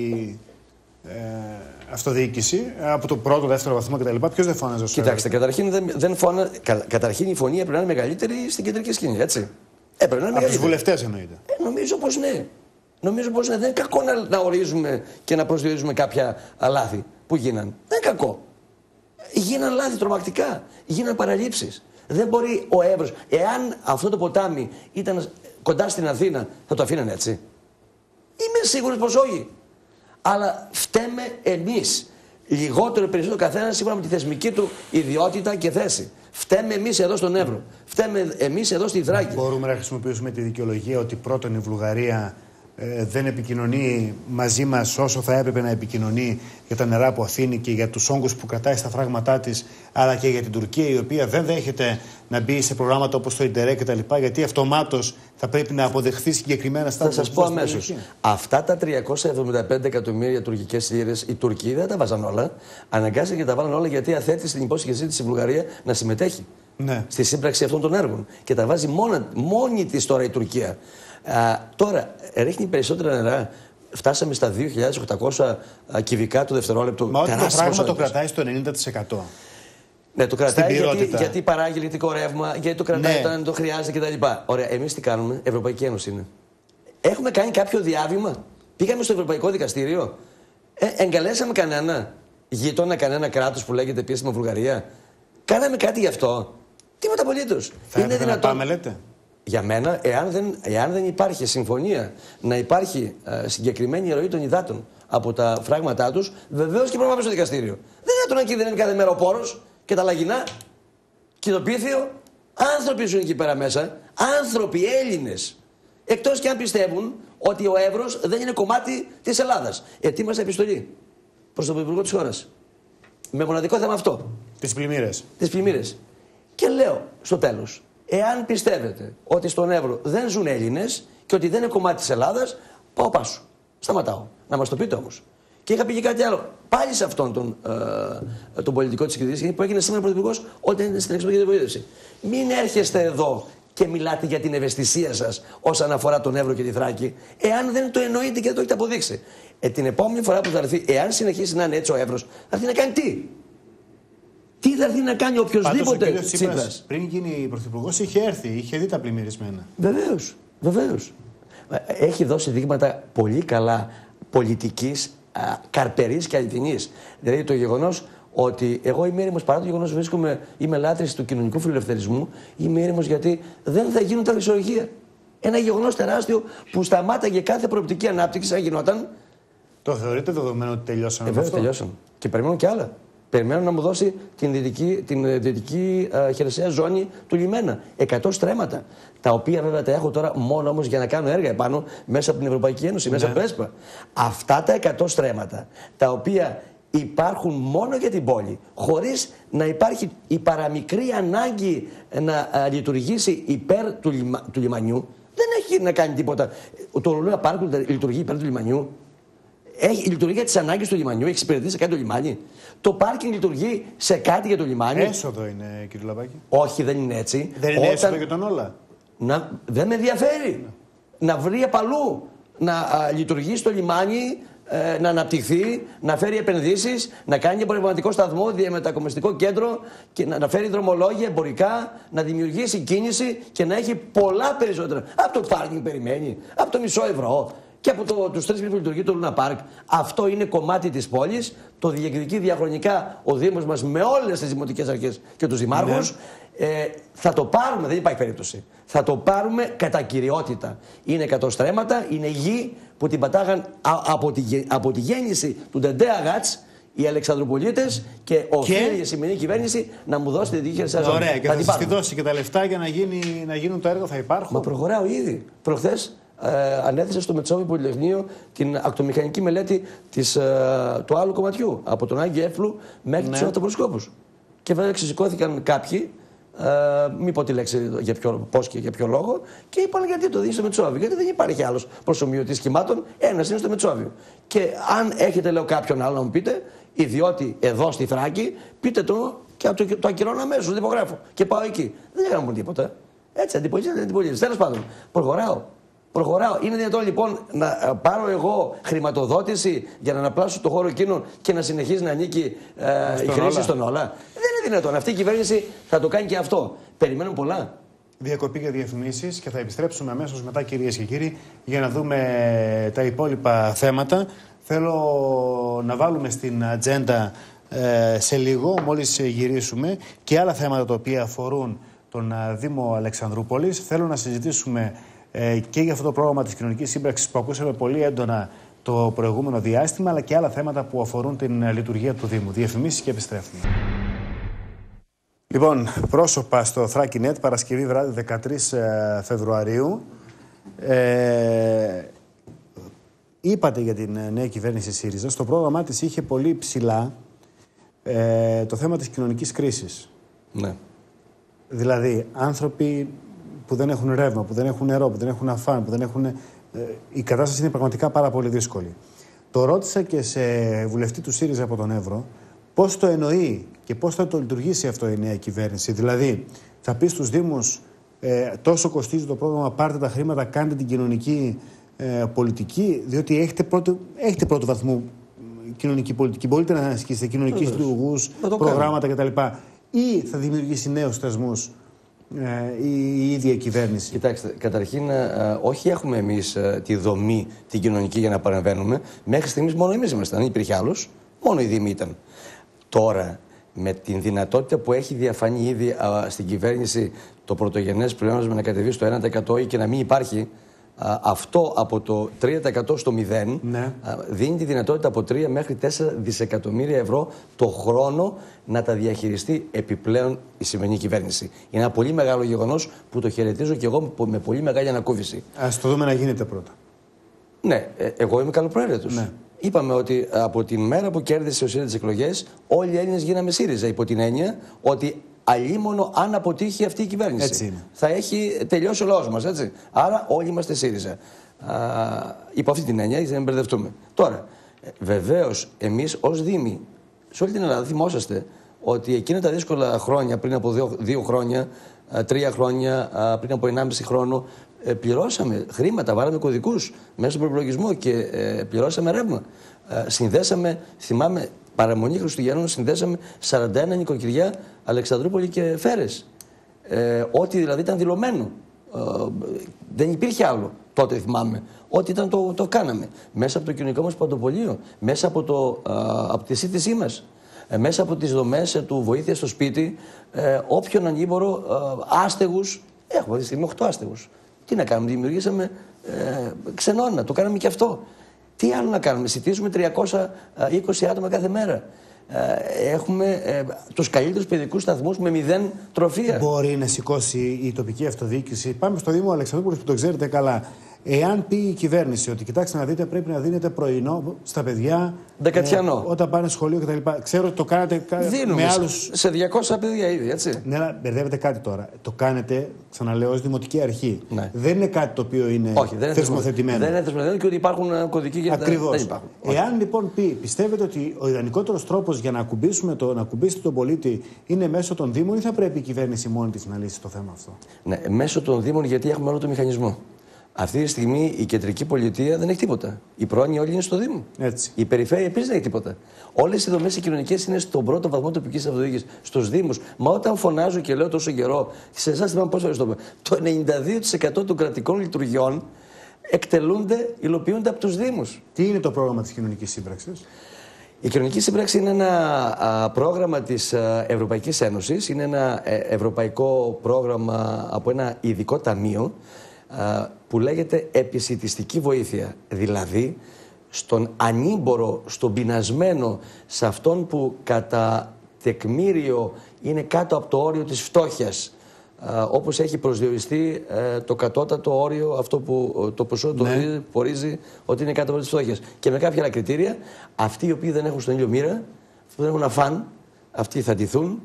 ε, αυτοδιοίκηση, από το πρώτο, δεύτερο βαθμό κτλ. Ποιος δεν φώναζε όσο Κοιτάξτε, καταρχήν, δεν, δεν φώνα, κα, καταρχήν η φωνή έπρεπε να είναι μεγαλύτερη στην κεντρική σκηνή, έτσι. Έπρεπε να είναι από τους βουλευτές εννοείται. Ε, νομίζω πως ναι. Νομίζω πως ναι. Δεν είναι κακό να, να ορίζουμε και να προσδιορίζουμε κάποια λάθη που γίναν. Δεν είναι κακό. Γίναν λάθη τρομακτικά. Γίναν παραλήψεις. Δεν μπορεί ο Εύρος. Εάν αυτό το ποτάμι ήταν κοντά στην Αθήνα, θα το αφήνανε έτσι? Είμαι σίγουρος πως όχι. Αλλά φταίμε εμείς. Λιγότερο ή περισσότερο καθένα σύμφωνα με τη θεσμική του ιδιότητα και θέση. Φταίμε εμείς εδώ στον Εύρο. Φταίμε εμείς εδώ στη Θράκη. Μπορούμε να χρησιμοποιήσουμε τη δικαιολογία ότι πρώτον η Βουλγαρία ε, δεν επικοινωνεί μαζί μας όσο θα έπρεπε να επικοινωνεί για τα νερά που αφήνει και για τους όγκους που κρατάει στα φράγματά της, αλλά και για την Τουρκία, η οποία δεν δέχεται να μπει σε προγράμματα όπως το Ιντερεκ κτλ. Γιατί αυτομάτως θα πρέπει να αποδεχθεί συγκεκριμένα στάδια. Θα σας πω αμέσως. Αυτά τα τριακόσια εβδομήντα πέντε εκατομμύρια τουρκικές λίρες, οι Τουρκοί δεν τα βάζαν όλα. Αναγκάστηκαν και τα βάλαν όλα γιατί αθέτησε στην υπόσχεσή της η Βουλγαρία να συμμετέχει ναι. στη σύμπραξη αυτών των έργων. Και τα βάζει μόνα, μόνη της τώρα η Τουρκία. Α, τώρα ρίχνει περισσότερα νερά. Φτάσαμε στα δύο χιλιάδες οκτακόσια κυβικά το δευτερόλεπτο. Μα ότι το πράγμα το κρατάει στο ενενήντα τοις εκατό. Ναι, το κρατάει γιατί, γιατί παράγει λιτικό ρεύμα, γιατί το κρατάει ναι. όταν το χρειάζεται κτλ. Ωραία, εμείς τι κάνουμε? Ευρωπαϊκή Ένωση είναι. Έχουμε κάνει κάποιο διάβημα? Πήγαμε στο Ευρωπαϊκό Δικαστήριο? Ε, εγκαλέσαμε κανένα γείτονα, κανένα κράτος που λέγεται επίσημα Βουλγαρία? Κάναμε κάτι γι' αυτό? Τίποτα απολύτως. Θα είναι δυνατόν. Να πάμε, λέτε. Για μένα, εάν δεν, εάν δεν υπάρχει συμφωνία να υπάρχει ε, συγκεκριμένη ροή των υδάτων από τα φράγματά τους, βεβαίως και πρέπει να πάμε στο δικαστήριο. Δεν είναι τον εκεί δεν είναι κάθε μέρα ο Πόρος και τα Λαγινά και το Πίθιο. Άνθρωποι ζουν εκεί πέρα μέσα. Άνθρωποι, Έλληνες. Εκτός και αν πιστεύουν ότι ο Εύρος δεν είναι κομμάτι της Ελλάδας. Ετοίμασα επιστολή προς τον Πρωθυπουργό της χώρας. Με μοναδικό θέμα αυτό. Τις πλημμύρες. Τις πλημμύρες. Και λέω στο τέλος, εάν πιστεύετε ότι στον Εύρο δεν ζουν Έλληνες και ότι δεν είναι κομμάτι της Ελλάδας, πάω πάσου. Σταματάω. Να μας το πείτε όμως. Και είχα πει και κάτι άλλο. Πάλι σε αυτόν τον, ε, τον πολιτικό της κυβέρνησης που έγινε σήμερα πρωθυπουργός όταν ήταν στην εξωτερική διαβούλευση. Μην έρχεστε εδώ και μιλάτε για την ευαισθησία σας όσον αφορά τον Εύρο και τη Θράκη, εάν δεν το εννοείτε και δεν το έχετε αποδείξει. Ε, την επόμενη φορά που θα έρθει, εάν συνεχίσει να είναι έτσι ο Εύρος, θα έρθει να κάνει τι. Τι θα έρθει να κάνει οποιοδήποτε Τσίπρας. Πριν γίνει πρωθυπουργός είχε έρθει, είχε δει τα πλημμυρισμένα. Βεβαίως, βεβαίως. Έχει δώσει δείγματα πολύ καλά πολιτικής, καρπερής και αληθινής. Δηλαδή το γεγονός ότι εγώ είμαι ήρεμος παρά το γεγονός ότι βρίσκομαι, είμαι λάτρης του κοινωνικού φιλελευθερισμού, είμαι ήρεμος γιατί δεν θα γίνουν τα δυσορυχία. Ένα γεγονός τεράστιο που σταμάταγε κάθε προοπτική ανάπτυξη αν γινόταν. Το θεωρείτε δεδομένο ότι τελειώσαμε? Ε, βέβαια τελειώσαμε. Και περιμένω και άλλα. Περιμένω να μου δώσει την δυτική, την δυτική uh, χερσαία ζώνη του λιμένα. εκατό στρέμματα. Τα οποία βέβαια τα έχω τώρα μόνο όμως για να κάνω έργα επάνω μέσα από την Ευρωπαϊκή Ένωση, ναι. μέσα από το ΕΣΠΑ. Αυτά τα εκατό στρέμματα, τα οποία υπάρχουν μόνο για την πόλη, χωρίς να υπάρχει η παραμικρή ανάγκη να uh, λειτουργήσει υπέρ του, λιμα, του λιμανιού, δεν έχει να κάνει τίποτα. Το Λουλούα Πάρκ λειτουργεί υπέρ του λιμανιού. Έχει, λειτουργεί για τις ανάγκες του λιμανιού, έχει εξυπηρετήσει σε κάτι το λιμάνι. Το πάρκινγκ λειτουργεί σε κάτι για το λιμάνι. Έσοδο είναι, κύριε Λαμπάκη. Όχι, δεν είναι έτσι. Δεν είναι Όταν... έσοδο για τον όλα. Να... Δεν με ενδιαφέρει. Ναι. Να βρει απαλού. Να α, λειτουργεί στο λιμάνι, ε, να αναπτυχθεί, να φέρει επενδύσεις, να κάνει εμπορευματικό σταθμό, διαμετακομιστικό κέντρο, και να, να φέρει δρομολόγια εμπορικά, να δημιουργήσει κίνηση και να έχει πολλά περισσότερα. Από το πάρκινγκ περιμένει, από το μισό ευρώ. Και από το, τους τρεις μήνες που λειτουργεί το Λούνα Πάρκ. Αυτό είναι κομμάτι της πόλης. Το διεκδικεί διαχρονικά ο Δήμος μας με όλες τις δημοτικές αρχές και τους δημάρχους. Ναι. Ε, θα το πάρουμε, δεν υπάρχει περίπτωση. Θα το πάρουμε κατά κυριότητα. Είναι εκατό στρέμματα, είναι γη που την πατάγαν α, από, τη, από τη γέννηση του Ντεντέα Γάτς οι Αλεξανδροπολίτες και οφείλει η σημερινή κυβέρνηση να μου δώσει τη δική χερσαία ζώνη. Ωραία, και θα, θα της δώσει και τα λεφτά για να, γίνει, να γίνουν τα έργα, θα υπάρχουν. Μα προχωράω ήδη. Προχθές Ε, ανέθεσε στο Μετσόβιο Πολυτεχνείο την ακτομηχανική μελέτη της, ε, του άλλου κομματιού, από τον Άγιο Έφλου μέχρι ναι. τους αυτοπροσκόπους. Και βέβαια ξεσηκώθηκαν κάποιοι, ε, μην πω τη λέξη για ποιο, πώς και για ποιο λόγο, και είπαν γιατί το δίνει στο Μετσόβιο. Γιατί δεν υπάρχει άλλος προσομοιωτής σχημάτων, ένας είναι στο Μετσόβιο. Και αν έχετε, λέω, κάποιον άλλο να μου πείτε, ιδιότι εδώ στη Θράκη, πείτε το και το, το ακυρώνω αμέσως, το υπογράφω. Και πάω εκεί. Δεν έκανα τίποτα. Έτσι, αντιπολίτευση, αντιπολίτευση. Τέλος πάντων, προχωράω. Προχωράω. Είναι δυνατόν λοιπόν να πάρω εγώ χρηματοδότηση για να αναπλάσω το χώρο εκείνο και να συνεχίζει να ανήκει ε, η χρήση στον όλα? Δεν είναι δυνατόν. Αυτή η κυβέρνηση θα το κάνει και αυτό. Περιμένουν πολλά. Διακοπή για διαφημίσεις και θα επιστρέψουμε αμέσως μετά, κυρίες και κύριοι, για να δούμε τα υπόλοιπα θέματα. Θέλω να βάλουμε στην ατζέντα ε, σε λίγο, μόλις γυρίσουμε, και άλλα θέματα τα οποία αφορούν τον Δήμο Αλεξανδρούπολης. Θέλω να συζητήσουμε και για αυτό το πρόγραμμα της κοινωνικής σύμπραξης που ακούσαμε πολύ έντονα το προηγούμενο διάστημα, αλλά και άλλα θέματα που αφορούν την λειτουργία του Δήμου. Διαφημίσεις και επιστρέφουμε. Λοιπόν, πρόσωπα στο Thrakinet, Παρασκευή βράδυ δεκατρείς Φεβρουαρίου. Ε, είπατε για την νέα κυβέρνηση ΣΥΡΙΖΑ, στο πρόγραμμά της είχε πολύ ψηλά ε, το θέμα της κοινωνικής κρίσης. Ναι. Δηλαδή, άνθρωποι που δεν έχουν ρεύμα, που δεν έχουν νερό, που δεν έχουν να φάνε, που δεν έχουν... Ε, η κατάσταση είναι πραγματικά πάρα πολύ δύσκολη. Το ρώτησα και σε βουλευτή του ΣΥΡΙΖΑ από τον Εύρο πώς το εννοεί και πώς θα το λειτουργήσει αυτό η νέα κυβέρνηση. Δηλαδή, θα πει στους Δήμους ε, τόσο κοστίζει το πρόγραμμα, πάρτε τα χρήματα, κάντε την κοινωνική ε, πολιτική, διότι έχετε πρώτο, έχετε πρώτο βαθμό κοινωνική πολιτική. Μπορείτε να ασκήσετε κοινωνικούς λειτουργούς, προγράμματα κτλ. Ή θα δημιουργήσει νέους θεσμούς η, η ίδια κυβέρνηση? Κοιτάξτε, καταρχήν, ε, όχι έχουμε εμείς ε, τη δομή την κοινωνική για να παρεμβαίνουμε. Μέχρι στιγμής μόνο εμείς ήμασταν, δεν υπήρχε άλλος. Μόνο οι Δήμοι ήταν. Τώρα, με την δυνατότητα που έχει διαφανεί ήδη α, στην κυβέρνηση το πρωτογενές πλεόνασμα να κατεβεί στο ένα τοις εκατό ή και να μην υπάρχει, αυτό από το τρία τοις εκατό στο μηδέν ναι. δίνει τη δυνατότητα από τρία μέχρι τέσσερα δισεκατομμύρια ευρώ το χρόνο να τα διαχειριστεί επιπλέον η σημερινή κυβέρνηση. Είναι ένα πολύ μεγάλο γεγονός που το χαιρετίζω και εγώ με πολύ μεγάλη ανακούφιση. Ας το δούμε να γίνεται πρώτα. Ναι, εγώ είμαι καλοπροαίρετος. Ναι. Είπαμε ότι από τη μέρα που κέρδισε ο ΣΥΡΙΖΑ τις εκλογές, όλοι οι Έλληνες γίναμε ΣΥΡΙΖΑ, υπό την έννοια ότι αλίμονο αν αποτύχει αυτή η κυβέρνηση. Έτσι είναι. Θα έχει τελειώσει ο λαός μας, έτσι. Άρα όλοι είμαστε ΣΥΡΙΖΑ. Α, υπό αυτή την έννοια, για να μην μπερδευτούμε. Τώρα, βεβαίως, εμείς ως Δήμοι, σε όλη την Ελλάδα, θυμόσαστε ότι εκείνα τα δύσκολα χρόνια, πριν από δύο, δύο χρόνια, τρία χρόνια, πριν από ενάμιση χρόνο, πληρώσαμε χρήματα, βάλαμε κωδικούς μέσα στον προπολογισμό και ε, πληρώσαμε ρεύμα. Ε, συνδέσαμε, θυμάμαι, παραμονή Χριστουγέννων, συνδέσαμε σαράντα ένα νοικοκυριά Αλεξανδρούπολη και Φέρες. Ε, ό,τι δηλαδή ήταν δηλωμένο. Ε, δεν υπήρχε άλλο. Τότε θυμάμαι. Ό,τι ήταν το, το κάναμε. Μέσα από το κοινωνικό μας παντοπολείο, μέσα από, το, ε, από τη σύντησή μας, ε, μέσα από τις δομές ε, του βοήθεια στο σπίτι, ε, όποιον ανήμπορο ε, άστεγους, έχουμε αυτή τη στιγμή οκτώ άστεγους. Τι να κάνουμε, δημιουργήσαμε ε, ξενώνα, το κάναμε και αυτό. Τι άλλο να κάνουμε, συντήσουμε τριακόσια είκοσι άτομα κάθε μέρα. Ε, έχουμε ε, τους καλύτερους παιδικούς σταθμούς με μηδέν τροφία. Μπορεί να σηκώσει η τοπική αυτοδιοίκηση. Πάμε στο Δήμο Αλεξανδρούπολης που το ξέρετε καλά. Εάν πει η κυβέρνηση ότι κοιτάξτε να δείτε, πρέπει να δίνετε πρωινό στα παιδιά Δεκατιανό. Ε, όταν πάνε σχολείο κτλ. Ξέρω ότι το κάνετε Δίνουμε με άλλους. Σε διακόσια παιδιά ήδη, έτσι. Ναι, αλλά μπερδεύετε κάτι τώρα. Το κάνετε, ξαναλέω, ως δημοτική αρχή. Ναι. Δεν είναι κάτι το οποίο είναι θεσμοθετημένο. Δεν είναι θεσμοθετημένο και ότι υπάρχουν κωδικοί για Ακριβώς. Δεν υπάρχουν. Εάν λοιπόν πει, πιστεύετε ότι ο ιδανικότερος τρόπος για να, ακουμπήσουμε το, να ακουμπήσετε τον πολίτη είναι μέσω των Δήμων ή θα πρέπει η κυβέρνηση μόνη της να λύσει το θέμα αυτό? Ναι, μέσω των Δήμων, γιατί έχουμε όλο το μηχανισμό. Αυτή τη στιγμή η κεντρική πολιτεία δεν έχει τίποτα. Η πρόνοια όλη είναι στο Δήμο. Έτσι. Η περιφέρεια επίσης δεν έχει τίποτα. Όλες οι δομές οι κοινωνικές είναι στον πρώτο βαθμό τοπικής αυτοδιοίκησης, στους Δήμους. Μα όταν φωνάζω και λέω τόσο καιρό, σε εσάς θυμάμαι πώς φορές το είπα, το ενενήντα δύο τοις εκατό των κρατικών λειτουργιών εκτελούνται, υλοποιούνται από τους Δήμους. Τι είναι το πρόγραμμα της κοινωνικής σύμπραξης? Η κοινωνική σύμπραξη είναι ένα α, πρόγραμμα της α, Ευρωπαϊκής Ένωσης. Είναι ένα ε, ευρωπαϊκό πρόγραμμα από ένα ειδικό ταμείο που λέγεται επισιτιστική βοήθεια. Δηλαδή, στον ανήμπορο, στον πεινασμένο, σε αυτόν που κατά τεκμήριο είναι κάτω από το όριο της φτώχειας, όπως έχει προσδιοριστεί το κατώτατο όριο, αυτό που το ποσό το ναι. ορίζει ότι είναι κάτω από τις φτώχειας. Και με κάποια άλλα κριτήρια, αυτοί οι οποίοι δεν έχουν στον ήλιο μοίρα, που δεν έχουν να φαν, αυτοί θα ντυθούν,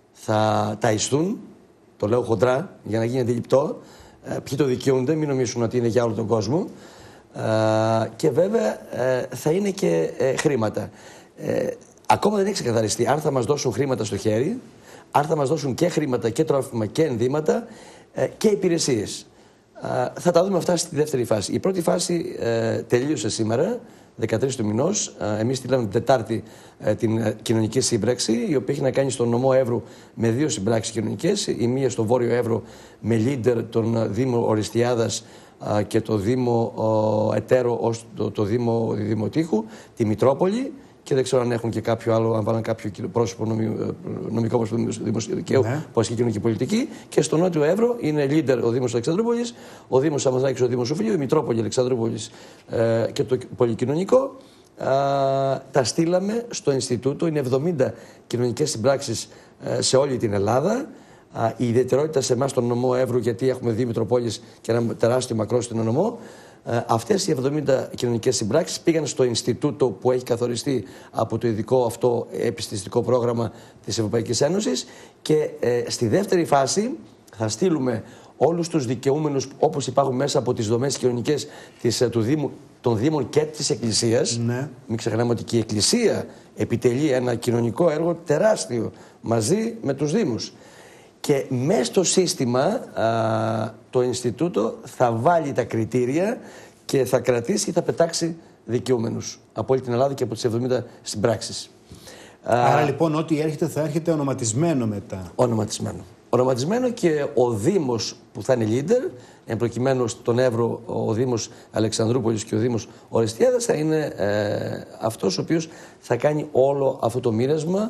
θα ταϊστούν, το λέω χοντρά για να γίνει αντιληπτό. Ε, ποιοι το δικαιούνται, μην νομίζουν ότι είναι για όλο τον κόσμο. Ε, και βέβαια ε, θα είναι και ε, χρήματα. Ε, ακόμα δεν έχει ξεκαθαριστεί αν θα μας δώσουν χρήματα στο χέρι, αν θα μας δώσουν και χρήματα και τρόφιμα και ενδύματα ε, και υπηρεσίες. Ε, θα τα δούμε αυτά στη δεύτερη φάση. Η πρώτη φάση ε, τελείωσε σήμερα, δεκατρείς του μηνός. Εμείς στείλαμε την Τετάρτη ε, την ε, κοινωνική σύμπραξη, η οποία έχει να κάνει στον νομό Εύρου με δύο συμπράξεις κοινωνικές. Η μία στο Βόρειο Εύρο με leader τον Δήμο Οριστιάδας ε, και το Δήμο ε, Εταίρο ως το, το Δήμο Δημοτήχου, τη Μητρόπολη. Και δεν ξέρω αν έχουν και κάποιο άλλο, αν βάλαν κάποιο πρόσωπο νομι, νομικό πρόσωπο δημοσίου δικαίου ναι. που ασκεί κοινωνική πολιτική. Και στο Νότιο Εύρο είναι leader ο Δήμος Αλεξανδρούπολης, ο Δήμος Σαμοθράκης, ο Δήμος Σοφιλίου, η Μητρόπολη Αλεξανδρούπολης ε, και το Πολυκοινωνικό. Ε, τα στείλαμε στο Ινστιτούτο. Είναι εβδομήντα κοινωνικές συμπράξεις ε, σε όλη την Ελλάδα. Ε, η ιδιαιτερότητα σε εμάς τον νομό Εύρου, γιατί έχουμε δύο Μητροπόλεις και ένα τεράστιο μακρόστινο νομό. Ε, αυτές οι εβδομήντα κοινωνικές συμπράξεις πήγαν στο Ινστιτούτο που έχει καθοριστεί από το ειδικό αυτό επιστημιστικό πρόγραμμα της Ευρωπαϊκής Ένωσης και ε, στη δεύτερη φάση θα στείλουμε όλους τους δικαιούμενους όπως υπάρχουν μέσα από τις δομές κοινωνικές της, του Δήμου, των Δήμων και της Εκκλησίας. Ναι. Μην ξεχνάμε ότι και η Εκκλησία επιτελεί ένα κοινωνικό έργο τεράστιο μαζί με τους Δήμους. Και μέσα στο σύστημα α, το Ινστιτούτο θα βάλει τα κριτήρια και θα κρατήσει και θα πετάξει δικαιούμενους από όλη την Ελλάδα και από τις εβδομήντα συμπράξεις. Άρα α, λοιπόν ό,τι έρχεται θα έρχεται ονοματισμένο μετά. Ονοματισμένο. Ονοματισμένο και ο Δήμος που θα είναι leader, εν προκειμένου στον Εύρο ο Δήμος Αλεξανδρούπολης και ο Δήμος Οριστιάδας θα είναι ε, αυτός ο οποίος θα κάνει όλο αυτό το μοίρασμα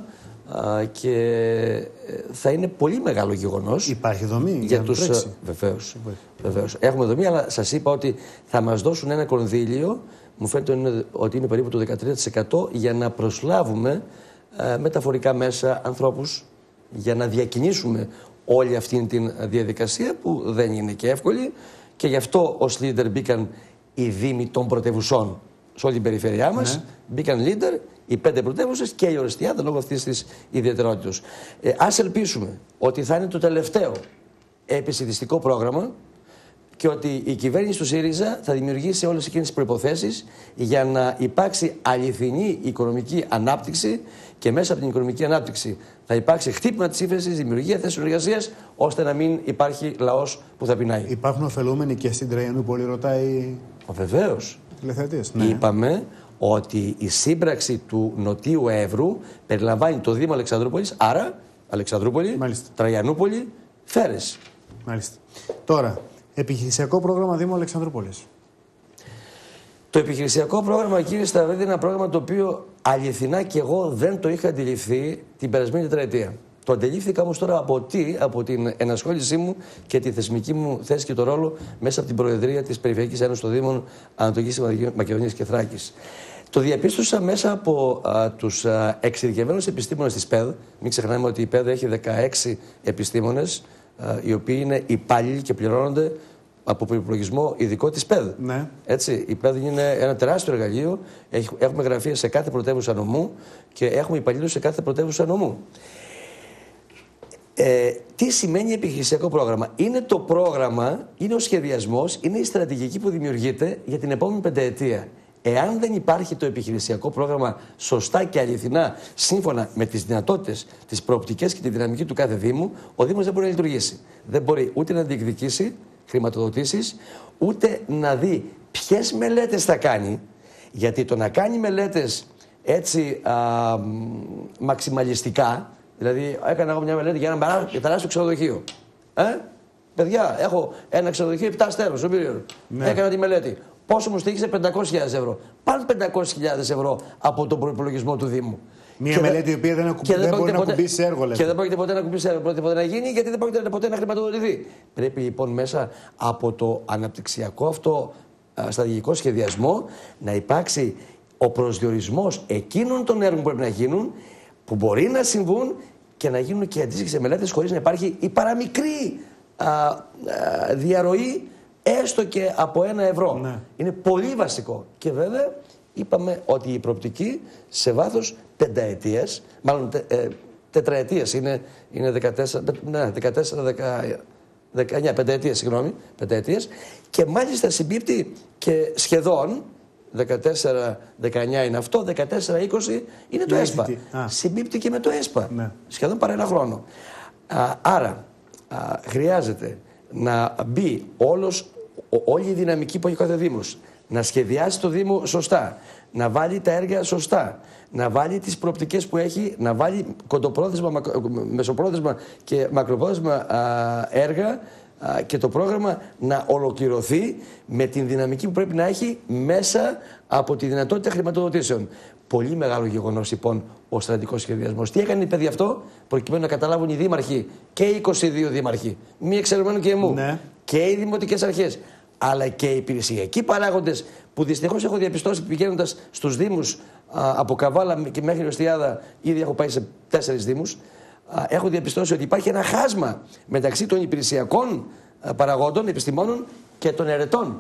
και θα είναι πολύ μεγάλο γεγονός. Υπάρχει δομή για, για να τους. τρέξει. Βεβαίως, βεβαίως. Έχουμε δομή, αλλά σας είπα ότι θα μας δώσουν ένα κονδύλιο, μου φαίνεται ότι είναι περίπου το δεκατρία τοις εκατό, για να προσλάβουμε ε, μεταφορικά μέσα ανθρώπους, για να διακινήσουμε όλη αυτή τη διαδικασία που δεν είναι και εύκολη, και γι' αυτό ως leader μπήκαν οι δήμοι των πρωτεύουσών σε όλη την περιφέρειά μας. Ναι. Μπήκαν leader οι πέντε πρωτεύουσες και η Ορεστιάδα λόγω αυτής της ιδιαιτερότητας. Ε, ας ελπίσουμε ότι θα είναι το τελευταίο επισιτιστικό πρόγραμμα και ότι η κυβέρνηση του ΣΥΡΙΖΑ θα δημιουργήσει όλες εκείνες τις προϋποθέσεις για να υπάρξει αληθινή οικονομική ανάπτυξη, και μέσα από την οικονομική ανάπτυξη θα υπάρξει χτύπημα της ύφεσης, δημιουργία θέσεων εργασίας, ώστε να μην υπάρχει λαός που θα πεινάει. Υπάρχουν ωφελούμενοι και στην Τραϊανούπολη, ρωτάει. Βεβαίως. Ναι. Είπαμε ότι η σύμπραξη του Νοτίου Εύρου περιλαμβάνει το Δήμο Αλεξανδρούπολης, άρα Αλεξανδρούπολη, Μάλιστα. Τραϊανούπολη, Φέρες. Μάλιστα. Τώρα, επιχειρησιακό πρόγραμμα Δήμου Αλεξανδρούπολης. Το επιχειρησιακό πρόγραμμα, κύριε Σταυρίδη, είναι ένα πρόγραμμα το οποίο αληθινά και εγώ δεν το είχα αντιληφθεί την περασμένη τετραετία. Το αντιλήφθηκα όμως τώρα από τι, από την ενασχόλησή μου και τη θεσμική μου θέση και το ρόλο μέσα από την Προεδρία της Περιφερειακής Ένωσης των Δήμων Ανατολικής Μακεδονίας και Θράκης. Το διαπίστωσα μέσα από α, τους α, εξειδικευμένους επιστήμονες της ΠΕΔ. Μην ξεχνάμε ότι η ΠΕΔ έχει δεκαέξι επιστήμονες, α, οι οποίοι είναι υπάλληλοι και πληρώνονται από προϋπολογισμό ειδικό της ΠΕΔ. Ναι. Έτσι, η ΠΕΔ είναι ένα τεράστιο εργαλείο. Έχουμε γραφεία σε κάθε πρωτεύουσα νομού και έχουμε υπαλλήλους σε κάθε πρωτεύουσα νομού. Ε, τι σημαίνει επιχειρησιακό πρόγραμμα? Είναι το πρόγραμμα, είναι ο σχεδιασμός, είναι η στρατηγική που δημιουργείται για την επόμενη πενταετία. Εάν δεν υπάρχει το επιχειρησιακό πρόγραμμα σωστά και αληθινά, σύμφωνα με τις δυνατότητες, τις προοπτικές και τη δυναμική του κάθε Δήμου, ο Δήμος δεν μπορεί να λειτουργήσει. Δεν μπορεί ούτε να διεκδικήσει χρηματοδοτήσεις, ούτε να δει ποιες μελέτες θα κάνει, γιατί το να κάνει μελέτες έτσι α, μαξιμαλιστικά, δηλαδή έκανα εγώ μια μελέτη για ένα τεράστιο ξενοδοχείο. Ε? Παιδιά, έχω ένα ξενοδοχείο επτά αστέρων στο Πύριο. Ναι. Έκανα τη μελέτη. Πόσο μου στήχησε? πεντακόσιες χιλιάδες ευρώ. Πάρτε πεντακόσιες χιλιάδες ευρώ από τον προϋπολογισμό του Δήμου. Μια και μελέτη η οποία δεν, ακου... δεν, δεν μπορεί να κουμπίσει έργο, λέτε. Και δεν πρόκειται ποτέ να κουμπίσει έργο, πρόκειται ποτέ να γίνει, γιατί δεν πρόκειται ποτέ να χρηματοδοτηθεί. Πρέπει λοιπόν μέσα από το αναπτυξιακό αυτό α, στρατηγικό σχεδιασμό να υπάρξει ο προσδιορισμός εκείνων των έργων που πρέπει να γίνουν, που μπορεί να συμβούν και να γίνουν και αντίστοιχες μελέτες χωρίς να υπάρχει η παραμικρή α, α, διαρροή έστω και από ένα ευρώ. Ναι. Είναι πολύ βασικό. Και βέβαια είπαμε ότι η προοπτική σε βάθος πενταετίας, μάλλον τε, ε, τετραετίας, είναι, είναι δεκατέσσερα, ναι, δεκατέσσερα, δεκαεννιά, πενταετίας, συγγνώμη, πενταετίας, και μάλιστα συμπίπτει και σχεδόν, δεκατέσσερα δεκαεννιά είναι αυτό, δεκατέσσερα είκοσι είναι το ΕΣΠΑ. Συμπίπτει και με το ΕΣΠΑ, ναι. Σχεδόν παρά ένα χρόνο. Α, άρα α, χρειάζεται να μπει όλος, ό, όλη η δυναμική που έχει ο κάθε Δήμος, να σχεδιάσει το Δήμο σωστά, να βάλει τα έργα σωστά, να βάλει τις προοπτικές που έχει, να βάλει κοντοπρόθεσμα, μεσοπρόθεσμα και μακροπρόθεσμα α, έργα α, και το πρόγραμμα να ολοκληρωθεί με την δυναμική που πρέπει να έχει μέσα από τη δυνατότητα χρηματοδοτήσεων. Πολύ μεγάλο γεγονός λοιπόν ο στρατηγικός σχεδιασμός. Τι έκανε η παιδί αυτό, προκειμένου να καταλάβουν οι δήμαρχοι και οι είκοσι δύο δήμαρχοι, μη εξαιρεμένου και εμού, ναι, και οι δημοτικές αρχές, αλλά και οι υπηρεσιακοί παράγοντες που δυστυχώς έχω διαπιστώσει πηγαίνοντας στους Δήμους α, από Καβάλα και μέχρι Ορεστιάδα, ήδη έχω πάει σε τέσσερις Δήμους, α, έχω διαπιστώσει ότι υπάρχει ένα χάσμα μεταξύ των υπηρεσιακών α, παραγόντων, επιστημόνων και των ερετών.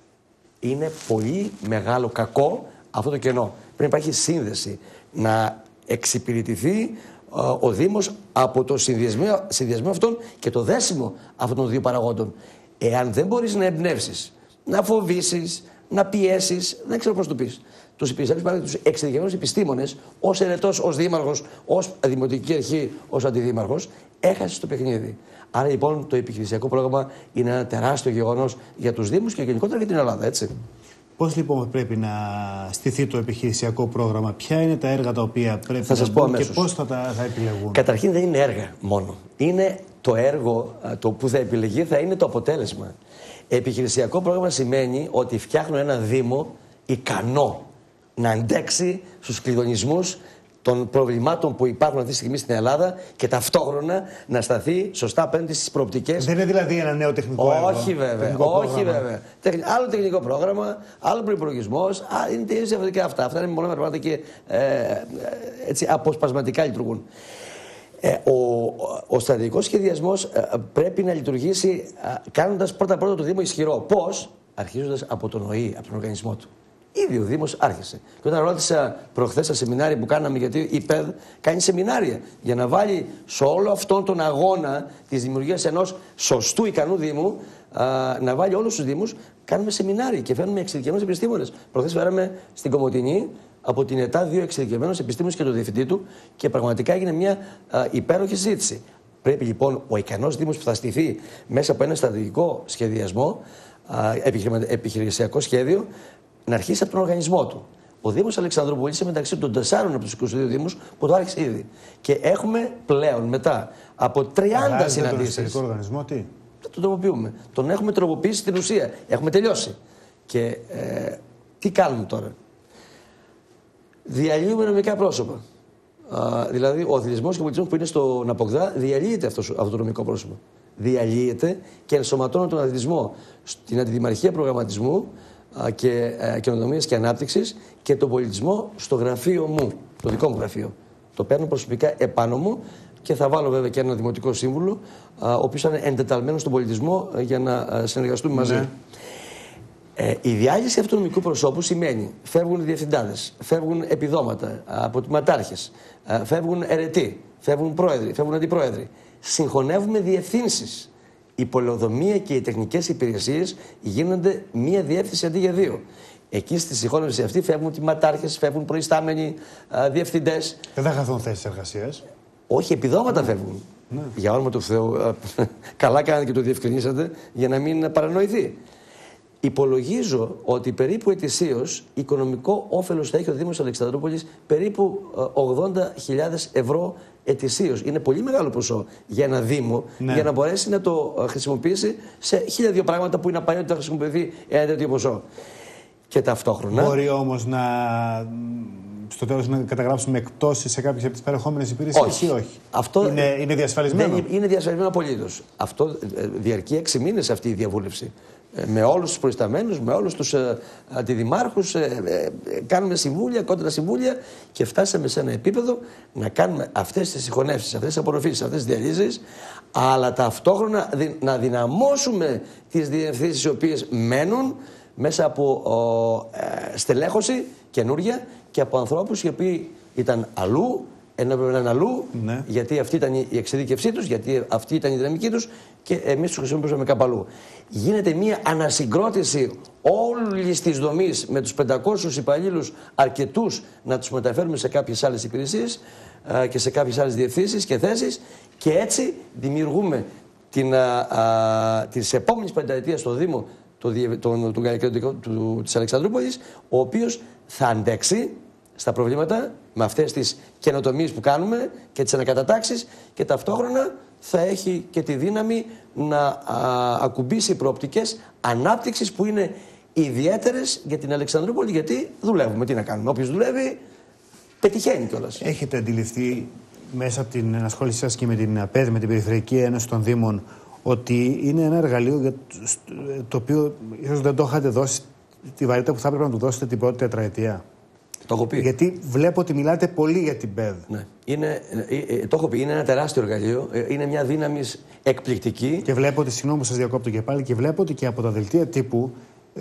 Είναι πολύ μεγάλο κακό αυτό το κενό. Πρέπει να υπάρχει σύνδεση, να εξυπηρετηθεί α, ο Δήμος από το συνδυασμό, συνδυασμό αυτών και το δέσιμο αυτών των δύο παραγόντων. Εάν δεν μπορείς να εμπνεύσεις, να φοβήσεις, να πιέσεις, δεν ξέρω πώς το πεις, τους υπηρεσιακούς, τους εξειδικευμένους επιστήμονες, ως ερετός, ως δήμαρχος, ως δημοτική αρχή, ως αντιδήμαρχος, έχασες το παιχνίδι. Άρα λοιπόν το επιχειρησιακό πρόγραμμα είναι ένα τεράστιο γεγονός για τους Δήμους και γενικότερα για την Ελλάδα, έτσι. Πώς λοιπόν πρέπει να στηθεί το επιχειρησιακό πρόγραμμα, ποια είναι τα έργα τα οποία πρέπει θα να μπουν και πώς θα, τα, θα επιλεγούν? Καταρχήν δεν είναι έργα μόνο. Είναι το έργο το που θα επιλεγεί, θα είναι το αποτέλεσμα. Επιχειρησιακό πρόγραμμα σημαίνει ότι φτιάχνω ένα Δήμο ικανό να αντέξει στους κλειδονισμούς των προβλημάτων που υπάρχουν αυτή τη στιγμή στην Ελλάδα και ταυτόχρονα να σταθεί σωστά απέναντι στις προοπτικές. Δεν είναι δηλαδή ένα νέο τεχνικό έργο. Όχι βέβαια. Τεχνικό όχι βέβαια. Άλλο τεχνικό πρόγραμμα, άλλο προϋπολογισμός. Είναι τελείως διαφορετικά αυτά. Αυτά είναι μόνο πράγματα και ε, έτσι αποσπασματικά λειτουργούν. Ε, ο, ο στρατηγικός σχεδιασμός ε, πρέπει να λειτουργήσει ε, κάνοντας πρώτα-πρώτα το Δήμο ισχυρό. Πώς? Αρχίζοντας από τον ΟΗ, από τον οργανισμό του. Ήδη ο Δήμος άρχισε. Και όταν ρώτησα προχθές στα σεμινάρια που κάναμε, γιατί η ΠΕΔ κάνει σεμινάρια για να βάλει σε όλο αυτόν τον αγώνα της δημιουργίας ενός σωστού ικανού Δήμου, α, να βάλει όλους τους Δήμους, κάνουμε σεμινάρια και φέρνουμε εξειδικευμένους επιστήμονες. Προχθές φέραμε στην Κομοτηνή από την ΕΤΑ δύο εξειδικευμένους επιστήμονες και τον διευθυντή του και πραγματικά έγινε μια α, υπέροχη συζήτηση. Πρέπει λοιπόν ο ικανός Δήμος που θα στηθεί μέσα από ένα στρατηγικό σχεδιασμό, α, επιχειρησιακό σχέδιο, να αρχίσει από τον οργανισμό του. Ο Δήμος Αλεξανδρούπολης είναι μεταξύ των τεσσάρων από τους είκοσι δύο Δήμους που το άρχισε ήδη. Και έχουμε πλέον μετά από τριάντα συναντήσεις. Τον εσωτερικό οργανισμό, τι? Τον τροποποιούμε. Τον έχουμε τροποποιήσει στην ουσία. Έχουμε τελειώσει. Και ε, τι κάνουμε τώρα? Διαλύουμε νομικά πρόσωπα. Α, δηλαδή, ο αθλητισμός και ο πολιτισμός που είναι στον Απογδά διαλύεται αυτό, αυτό το νομικό πρόσωπο. Διαλύεται και ενσωματώνει τον αθλητισμό στην Αντιδημαρχία Προγραμματισμού και ε, καινοτομίας και ανάπτυξης και τον πολιτισμό στο γραφείο μου, το δικό μου γραφείο. Το παίρνω προσωπικά επάνω μου και θα βάλω βέβαια και ένα δημοτικό σύμβουλο, α, ο οποίος είναι εντεταλμένος στον πολιτισμό α, για να α, συνεργαστούμε μαζί. Ναι. Ε, η διάλυση αυτού του νομικού προσώπου σημαίνει φεύγουν διευθυντάδες, φεύγουν επιδόματα από ματάρχες, φεύγουν ερετοί, φεύγουν πρόεδροι, φεύγουν αντιπρόεδροι. Συγχωνεύουμε διευθύνσεις. Η πολεοδομία και οι τεχνικές υπηρεσίες γίνονται μία διεύθυνση αντί για δύο. Εκεί στη συγχώνευση αυτή φεύγουν οι ματάρχες, φεύγουν προϊστάμενοι διευθυντές. Δεν θα χαθούν θέσεις εργασίας. Όχι, επιδόματα φεύγουν. Ναι. Για όνομα του Θεού, καλά κάνετε και το διευκρινίσατε για να μην παρανοηθεί. Υπολογίζω ότι περίπου ετησίως οικονομικό όφελος θα έχει ο Δήμος Αλεξανδρούπολης περίπου ογδόντα χιλιάδες ευρώ ετησίως. Είναι πολύ μεγάλο ποσό για ένα Δήμο, ναι, για να μπορέσει να το χρησιμοποιήσει σε χίλια δύο πράγματα που είναι απαραίτητο να χρησιμοποιηθεί ένα τέτοιο ποσό. Και ταυτόχρονα. Μπορεί όμως να στο τέλος να καταγράψουμε εκπτώσεις σε κάποιες από τις παρεχόμενες υπηρεσίες? Όχι. Ή όχι? Αυτό είναι, είναι διασφαλισμένο. Δεν, είναι διασφαλισμένο απολύτως. Αυτό διαρκεί έξι μήνες αυτή η διαβούλευση. Με όλους τους προϊσταμένους, με όλους τους ε, αντιδημάρχους, ε, ε, κάνουμε συμβούλια, κόντρα συμβούλια και φτάσαμε σε ένα επίπεδο να κάνουμε αυτές τις συγχωνεύσεις, αυτές τις απορροφήσεις, αυτές τις διαλύσεις, αλλά ταυτόχρονα δι, να δυναμώσουμε τις διευθύνσεις οι οποίες μένουν μέσα από ο, ε, στελέχωση καινούρια και από ανθρώπους οι οποίοι ήταν αλλού, ενώ πρέπει να είναι αλλού, ναι, γιατί αυτή ήταν η εξειδίκευσή τους, γιατί αυτή ήταν η δυναμική τους και εμείς τους χρησιμοποιούσαμε κάπου αλλού. Γίνεται μια ανασυγκρότηση όλης της δομής με τους πεντακόσιους υπαλλήλους, αρκετούς να τους μεταφέρουμε σε κάποιες άλλες υπηρεσίες α, και σε κάποιες άλλες διευθύνσεις και θέσεις και έτσι δημιουργούμε την, α, α, της επόμενης πενταετίας στο Δήμο το, το, το, το, του, της Αλεξανδρούπολης, ο οποίος θα αντέξει στα προβλήματα με αυτές τις καινοτομίες που κάνουμε και τις ανακατατάξεις και ταυτόχρονα θα έχει και τη δύναμη να α, ακουμπήσει προοπτικές ανάπτυξης που είναι ιδιαίτερες για την Αλεξανδρούπολη, γιατί δουλεύουμε. Τι να κάνουμε? Όποιος δουλεύει πετυχαίνει κιόλας. Έχετε αντιληφθεί μέσα από την ενασχόλησή σας και με την ΠΕΔ, με την Περιφερειακή Ένωση των Δήμων, ότι είναι ένα εργαλείο για το οποίο ίσως δεν το είχατε δώσει τη βαρύτητα που θα έπρεπε να του δώσετε την πρώτη τετραετία? Το έχω πει. Γιατί βλέπω ότι μιλάτε πολύ για την ΠΕΔ. Ναι. Είναι, ε, ε, το έχω πει, είναι ένα τεράστιο εργαλείο, ε, είναι μια δύναμη εκπληκτική. Και βλέπω ότι, συγγνώμη που σας διακόπτω και πάλι, και βλέπω ότι και από τα δελτία τύπου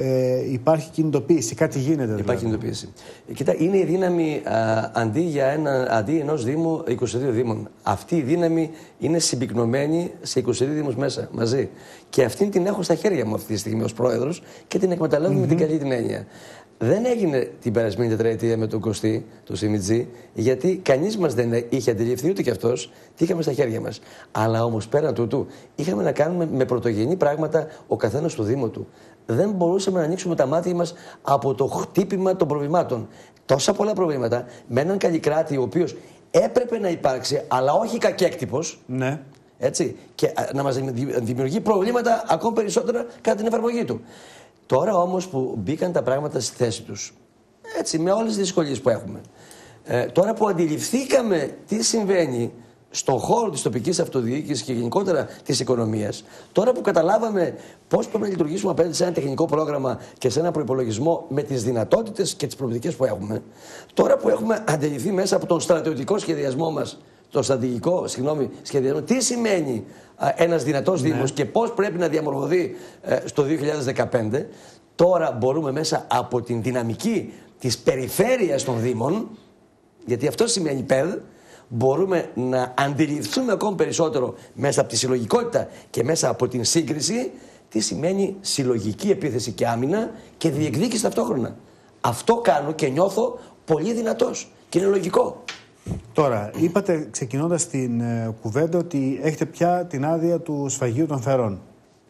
ε, υπάρχει κινητοποίηση, κάτι γίνεται δηλαδή. Υπάρχει κινητοποίηση. Κοίτα, είναι η δύναμη α, αντί, για ένα, αντί ενός Δήμου, είκοσι δύο Δήμων. Αυτή η δύναμη είναι συμπυκνωμένη σε είκοσι δύο Δήμους μέσα, μαζί. Και αυτή την έχω στα χέρια μου αυτή τη στιγμή ως πρόεδρος και την εκμεταλλεύομαι mm-hmm. με την καλή την έννοια. Δεν έγινε την περασμένη τετραετία με τον Κωστή, το Σιμιτζή, γιατί κανείς μας δεν είχε αντιληφθεί, ούτε κι αυτός, τι είχαμε στα χέρια μας. Αλλά όμως πέραν τούτου, είχαμε να κάνουμε με πρωτογενή πράγματα ο καθένας στο Δήμο του. Δεν μπορούσαμε να ανοίξουμε τα μάτια μας από το χτύπημα των προβλημάτων. Τόσα πολλά προβλήματα με έναν καλλικράτη ο οποίος έπρεπε να υπάρξει, αλλά όχι κακέκτυπος. Ναι. Έτσι, και να μας δημιουργεί προβλήματα ακόμη περισσότερα κατά την εφαρμογή του. Τώρα όμως που μπήκαν τα πράγματα στη θέση τους, έτσι, με όλες τις δυσκολίες που έχουμε, Ε, τώρα που αντιληφθήκαμε τι συμβαίνει στον χώρο της τοπικής αυτοδιοίκησης και γενικότερα της οικονομίας, τώρα που καταλάβαμε πώς πρέπει να λειτουργήσουμε απέναντι σε ένα τεχνικό πρόγραμμα και σε ένα προϋπολογισμό με τις δυνατότητες και τις προοπτικές που έχουμε, τώρα που έχουμε αντιληφθεί μέσα από τον στρατιωτικό σχεδιασμό μας, το στρατηγικό συγγνώμη, σχεδιασμό, τι σημαίνει α, ένας δυνατός ναι. Δήμος και πώς πρέπει να διαμορφωθεί ε, στο δύο χιλιάδες δεκαπέντε, τώρα μπορούμε μέσα από την δυναμική της περιφέρειας των Δήμων, γιατί αυτό σημαίνει ΠΕΔ, μπορούμε να αντιληφθούμε ακόμη περισσότερο μέσα από τη συλλογικότητα και μέσα από την σύγκριση τι σημαίνει συλλογική επίθεση και άμυνα και διεκδίκηση ταυτόχρονα. Αυτό κάνω και νιώθω πολύ δυνατός και είναι λογικό. Τώρα, είπατε ξεκινώντας την ε, κουβέντα ότι έχετε πια την άδεια του σφαγείου των Φερών.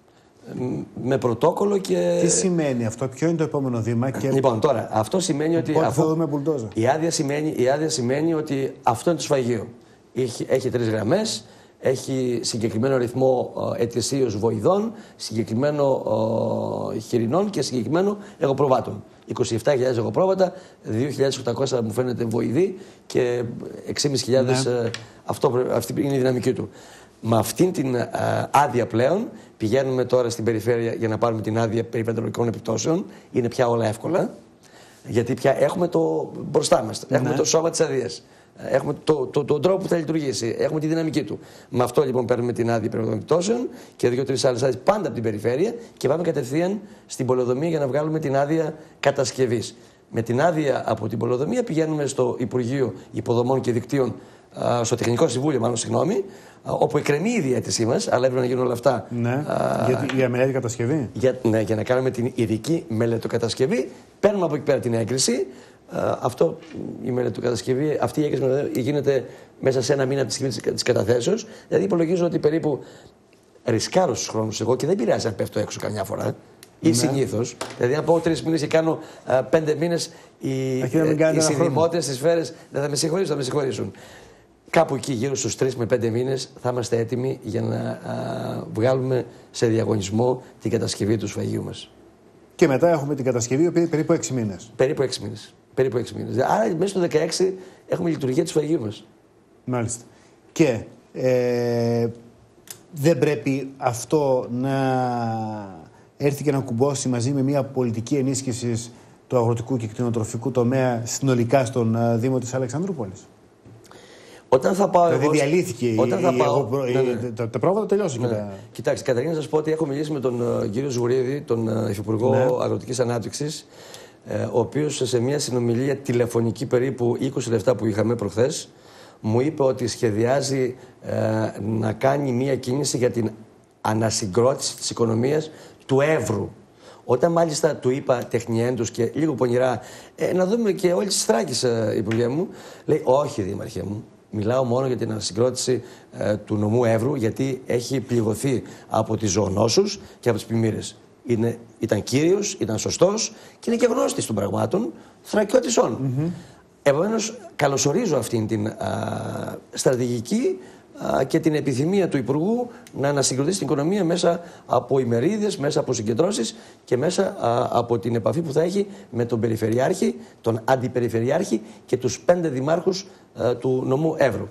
Με πρωτόκολλο και... Τι σημαίνει αυτό, ποιο είναι το επόμενο βήμα και... Λοιπόν, τώρα, αυτό σημαίνει ότι... Πότε αφού... θα δούμε μπουλντόζα. Η άδεια σημαίνει, η άδεια σημαίνει ότι αυτό είναι το σφαγείο. Έχει, έχει τρεις γραμμές, έχει συγκεκριμένο αριθμό ε, ετησίως βοηδών, συγκεκριμένο ε, χοιρινών και συγκεκριμένο εγωπροβάτων. είκοσι επτά χιλιάδες εγωπρόβατα, δύο χιλιάδες οκτακόσια μου φαίνεται βοηδοί και έξι χιλιάδες πεντακόσια ναι. ε, αυτό, αυτή είναι η δυναμική του. Με αυτήν την α, άδεια πλέον πηγαίνουμε τώρα στην περιφέρεια για να πάρουμε την άδεια περί πεντρολογικών επιπτώσεων. Είναι πια όλα εύκολα, γιατί πια έχουμε το μπροστά μας. Ναι. Έχουμε το σώμα της αδείας. Έχουμε το, το, το, τον τρόπο που θα λειτουργήσει. Έχουμε τη δυναμική του. Με αυτό λοιπόν παίρνουμε την άδεια περί πεντρολογικών επιπτώσεων και δύο-τρεις άλλες άδειες πάντα από την περιφέρεια και πάμε κατευθείαν στην πολεοδομία για να βγάλουμε την άδεια κατασκευής. Με την άδεια από την πολεοδομία πηγαίνουμε στο Υπουργείο Υποδομών και Δικτύων, στο Τεχνικό Συμβούλιο, μάλλον συγγνώμη, όπου εκκρεμεί η διαίτησή μας, αλλά έπρεπε να γίνουν όλα αυτά. Ναι, α, για, για μελέτη κατασκευή. Για, ναι, για να κάνουμε την ειδική μελετοκατασκευή. Παίρνουμε από εκεί πέρα την έγκριση. Α, αυτό, η μελετοκατασκευή, αυτή η έγκριση γίνεται μέσα σε ένα μήνα από τη στιγμή της καταθέσεως. Δηλαδή υπολογίζω ότι περίπου ρισκάρω στους χρόνους εγώ και δεν πειράζει αν πέφτω έξω καμιά φορά. Ή ναι. συνήθως. Δηλαδή, αν πω τρεις μήνες και κάνω α, πέντε μήνες, οι, οι συνδημότες, τις σφαίρες δεν θα με συγχωρήσουν, θα με συγχωρήσουν. Κάπου εκεί, γύρω στους τρεις με πέντε μήνες, θα είμαστε έτοιμοι για να α, βγάλουμε σε διαγωνισμό την κατασκευή του σφαγείου μας. Και μετά έχουμε την κατασκευή, η οποία είναι περίπου έξι μήνες. Περίπου έξι μήνες. Περίπου έξι μήνες. Άρα, μέσα στο δεκαέξι έχουμε λειτουργία του σφαγείου μας. Μάλιστα. Και ε, δεν πρέπει αυτό να έρθει και να κουμπώσει μαζί με μια πολιτική ενίσχυση του αγροτικού και κτηνοτροφικού τομέα συνολικά στον Δήμο της Αλεξανδρούπολης. Όταν θα πάω δηλαδή εγώ... διαλύθηκε όταν η, θα η, πάω... εγώ, ναι, ναι. η, τα, τα πρόβατα τελειώσουν. Ναι. Τα... Κοιτάξτε, καταρχήν να σας πω ότι έχω μιλήσει με τον uh, κύριο Ζουρίδη, τον uh, Υφυπουργό ναι. Αγροτικής Ανάπτυξης, uh, ο οποίος σε μια συνομιλία τηλεφωνική περίπου είκοσι λεπτά που είχαμε προχθές, μου είπε ότι σχεδιάζει uh, να κάνει μια κίνηση για την ανασυγκρότηση της οικονομίας του Εύρου. Όταν μάλιστα του είπα τεχνιέντους και λίγο πονηρά, ε, να δούμε και όλες τις Θράκης, ε, Υπουργέ μου, λέει όχι Δήμαρχέ μου, μιλάω μόνο για την ανασυγκρότηση ε, του νομού Εύρου, γιατί έχει πληγωθεί από τις ζωονόσους και από τις πλημμύρες. Είναι, ήταν κύριος, ήταν σωστός και είναι και γνώστης των πραγμάτων, θρακιώτης-ών. Mm-hmm. Επομένως, καλωσορίζω αυτήν την α, στρατηγική και την επιθυμία του Υπουργού να ανασυγκροτήσει την οικονομία μέσα από ημερίδες, μέσα από συγκεντρώσεις και μέσα α, από την επαφή που θα έχει με τον Περιφερειάρχη, τον Αντιπεριφερειάρχη και τους πέντε δημάρχους α, του νομού Εύρου.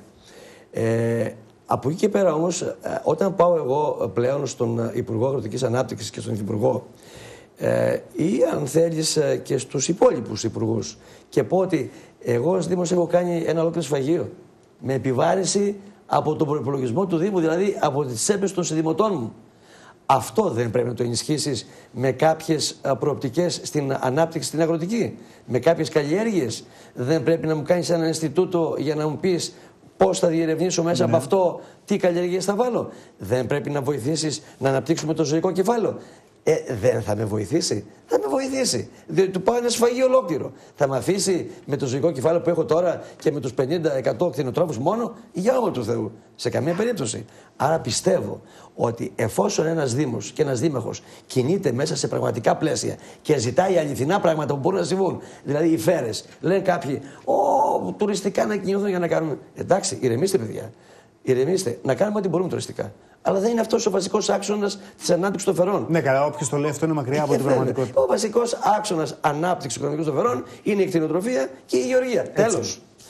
Ε, από εκεί και πέρα όμως, α, όταν πάω εγώ πλέον στον Υπουργό Αγροτικής Ανάπτυξης και στον Υφυπουργό ε, ή αν θέλεις και στους υπόλοιπους υπουργούς και πω ότι εγώ ως Δήμος έχω κάνει ένα ολόκληρο σφαγείο με επιβάρηση από τον προϋπολογισμό του Δήμου, δηλαδή από τις τσέπες των συνδημοτών μου. Αυτό δεν πρέπει να το ενισχύσεις με κάποιες προοπτικές στην ανάπτυξη στην αγροτική, με κάποιες καλλιέργειες. Δεν πρέπει να μου κάνεις ένα Ινστιτούτο για να μου πεις πώς θα διερευνήσω μέσα ναι. από αυτό τι καλλιέργειες θα βάλω. Δεν πρέπει να βοηθήσεις να αναπτύξουμε το ζωικό κεφάλαιο. Ε, δεν θα με βοηθήσει. Θα με βοηθήσει. Διότι του πάω ένα σφαγείο ολόκληρο. Θα με αφήσει με το ζωικό κεφάλαιο που έχω τώρα και με τους πενήντα τοις εκατό κτηνοτρόφους μόνο, για όνομα του Θεού. Σε καμία περίπτωση. Άρα πιστεύω ότι εφόσον ένας Δήμος και ένας Δήμαρχος κινείται μέσα σε πραγματικά πλαίσια και ζητάει αληθινά πράγματα που μπορούν να συμβούν, δηλαδή οι φέρες, λένε κάποιοι, Ω, τουριστικά να κινηθούν για να κάνουμε. Εντάξει, ηρεμήστε, παιδιά. Ηρεμήστε. Να κάνουμε ό,τι μπορούμε τουριστικά. Αλλά δεν είναι αυτός ο βασικός άξονας της ανάπτυξης των φερών. Ναι, καλά, όποιος το λέει αυτό είναι μακριά από την πραγματικότητα. Ο βασικός άξονας ανάπτυξης οικονομικών των φερών είναι η κτηνοτροφία και η γεωργία. Τέλος.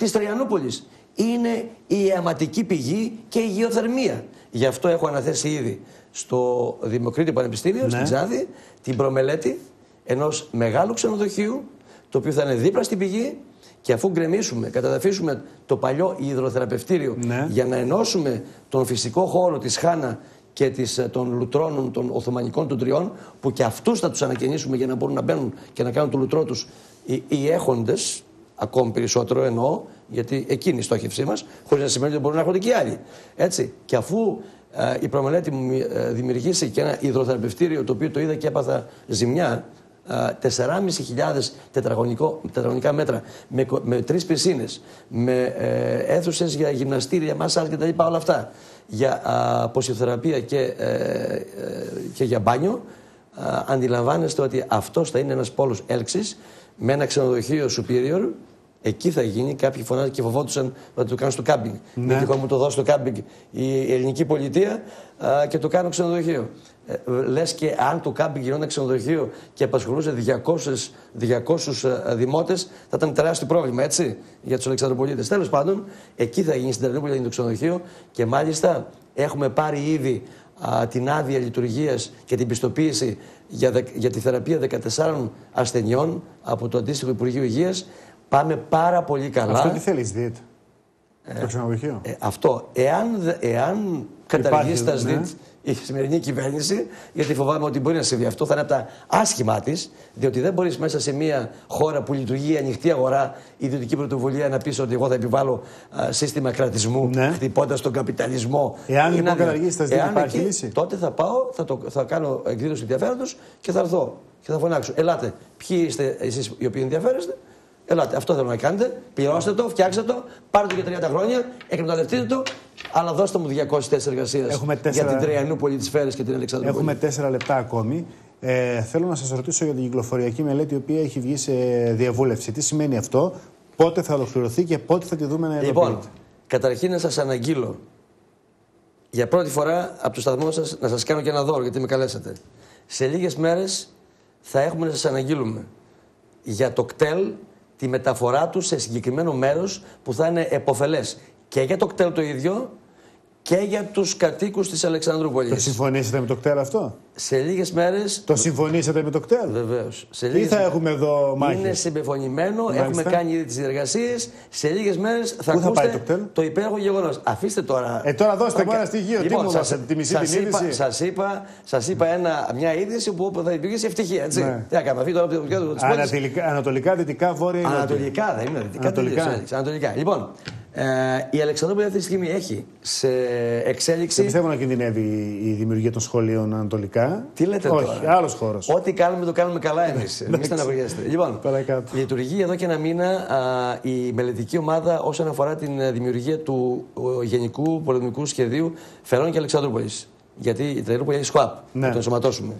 της Τριανούπολης. Είναι η αιματική πηγή και η γεωθερμία. Γι' αυτό έχω αναθέσει ήδη στο Δημοκρίτιο Πανεπιστήμιο, ναι. στην Ξάδη, την προμελέτη ενός μεγάλου ξενοδοχείου, το οποίο θα είναι δίπλα στην πηγή, και αφού γκρεμίσουμε, καταδαφίσουμε το παλιό υδροθεραπευτήριο, ναι. για να ενώσουμε τον φυσικό χώρο της Χάνα και της, των λουτρώνων των Οθωμανικών των Τριών, που και αυτούς θα τους ανακαινήσουμε για να μπορούν να μπαίνουν και να κάνουν το λουτρό τους οι, οι έχοντες, ακόμη περισσότερο εννοώ, γιατί εκείνη η στόχευσή μας, χωρίς να σημαίνει ότι μπορούν να έρχονται και οι άλλοι. Έτσι. Και αφού ε, η προμελέτη μου ε, δημιουργήσει και ένα υδροθεραπευτήριο, το οποίο το είδα και έπαθα ζημιά, τεσσεράμισι χιλιάδες τετραγωνικά μέτρα, με, με τρεις πισίνες, με ε, αίθουσες για γυμναστήρια, μασάζ και τα λοιπά, όλα αυτά, για α, ποσιοθεραπεία και, ε, ε, και για μπάνιο, α, αντιλαμβάνεστε ότι αυτός θα είναι ένας πόλος έλξης, με ένα ξενοδοχείο superior. Εκεί θα γίνει. Κάποιοι φωνάζουν και φοβόντουσαν να το κάνουν στο κάμπινγκ. Ναι. Γιατί έχω μου το δώσει στο κάμπινγκ η ελληνική πολιτεία α, και το κάνω ξενοδοχείο. Ε, λες και αν το κάμπινγκ γινόταν ξενοδοχείο και απασχολούσε διακόσιους δημότες, θα ήταν τεράστιο πρόβλημα, έτσι, για τους Αλεξανδροπολίτες. Τέλος πάντων, εκεί θα γίνει, στην Τριανούπολη θα γίνει το ξενοδοχείο, και μάλιστα έχουμε πάρει ήδη α, την άδεια λειτουργίας και την πιστοποίηση για, δε, για τη θεραπεία δεκατεσσάρων ασθενειών από το αντίστοιχο Υπουργείο Υγείας. Πάμε πάρα πολύ καλά. Αυτό τι θέλεις, ΔΙΤ, ε, το ξενοδοχείο. Ε, αυτό. Εάν, εάν καταργήσει τα ΣΔΙΤ, ναι. η σημερινή κυβέρνηση, γιατί φοβάμαι ότι μπορεί να συμβεί αυτό, θα είναι από τα άσχημά της, διότι δεν μπορείς μέσα σε μια χώρα που λειτουργεί ανοιχτή αγορά, ιδιωτική πρωτοβουλία, να πεις ότι εγώ θα επιβάλλω α, σύστημα κρατισμού, ναι. χτυπώντας τον καπιταλισμό. Εάν λοιπόν καταργήσει τα ΣΔΙΤ, υπάρχει εκεί, λύση. Τότε θα πάω, θα, το, θα κάνω εκδήλωση ενδιαφέροντος και θα έρθω και θα φωνάξω. Ελάτε, ποιοι είστε εσείς οι οποίοι ενδιαφέρεστε. Ελάτε, αυτό θέλω να κάνετε. Πληρώστε το, φτιάξτε το, πάρτε το για τριάντα χρόνια, εκμεταλλευτείτε το, αλλά δώστε μου διακόσιες θέσεις εργασίας για την Τριανούπολη, τις Φέρες και την Αλεξανδρούπολη. Έχουμε τέσσερα λεπτά ακόμη. Ε, θέλω να σας ρωτήσω για την κυκλοφοριακή μελέτη, η οποία έχει βγει σε διαβούλευση. Τι σημαίνει αυτό, πότε θα ολοκληρωθεί και πότε θα τη δούμε να υλοποιείται. Λοιπόν, καταρχήν να σας αναγγείλω για πρώτη φορά από το σταθμό σας να σας κάνω και ένα δώρο, γιατί με καλέσατε. Σε λίγες μέρες θα έχουμε να σας αναγγείλουμε για το κτέλ, τη μεταφορά του σε συγκεκριμένο μέρος που θα είναι επωφελές και για το κτέλ το ίδιο και για τους κατοίκους της Αλεξανδρούπολης. Το συμφωνήσατε με το κτέλ αυτό? Σε λίγες μέρες... Το συμφωνήσατε με το κτέλ? Βεβαίως. Σε λίγες... Τι θα έχουμε εδώ, μάχες? Είναι συμπεφωνημένο, μάλιστα. Έχουμε κάνει ήδη τις συνεργασίες. Σε λίγες μέρες θα Πού ακούσετε θα πάει το κτέλ? Το υπέροχο γεγονός. Αφήστε τώρα... Ε, τώρα δώστε μου ένα στοιχείο. Λοιπόν, τι μου δώσατε, τη μισή την είδηση? Σας είπα, σας είπα ένα, μια είδηση που θα δημιουργήσει ευτυχία, έτσι. Ναι. Τι έκαμε, αυτή τώρα από το Ανατολικά, ανατολικά, δυτικά, βόρεια... Ανατολικά δεν είναι, δυτικά. Ανατολικά. Ανατολικά. Λοιπόν, ε, η Αλεξανδρούπολη αυτή τη στιγμή έχει σε εξέλιξη... Δεν πιστεύω να κινδυνεύει η δημιουργία των σχολείων ανατολικά. Τι λέτε Όχι, τώρα? άλλος χώρος. Ό,τι κάνουμε το κάνουμε καλά εμείς. Μην στεναχωριέστε. Λοιπόν, λειτουργεί εδώ και ένα μήνα α, η μελετική ομάδα όσον αφορά την δημιουργία του ο, Γενικού Πολεμικού Σχεδίου Φερών και Αλεξανδρούπολης. Γιατί η Τριανούπολη έχει ΣΚΟΑΠ, ναι. να το ενσωματώσουμε.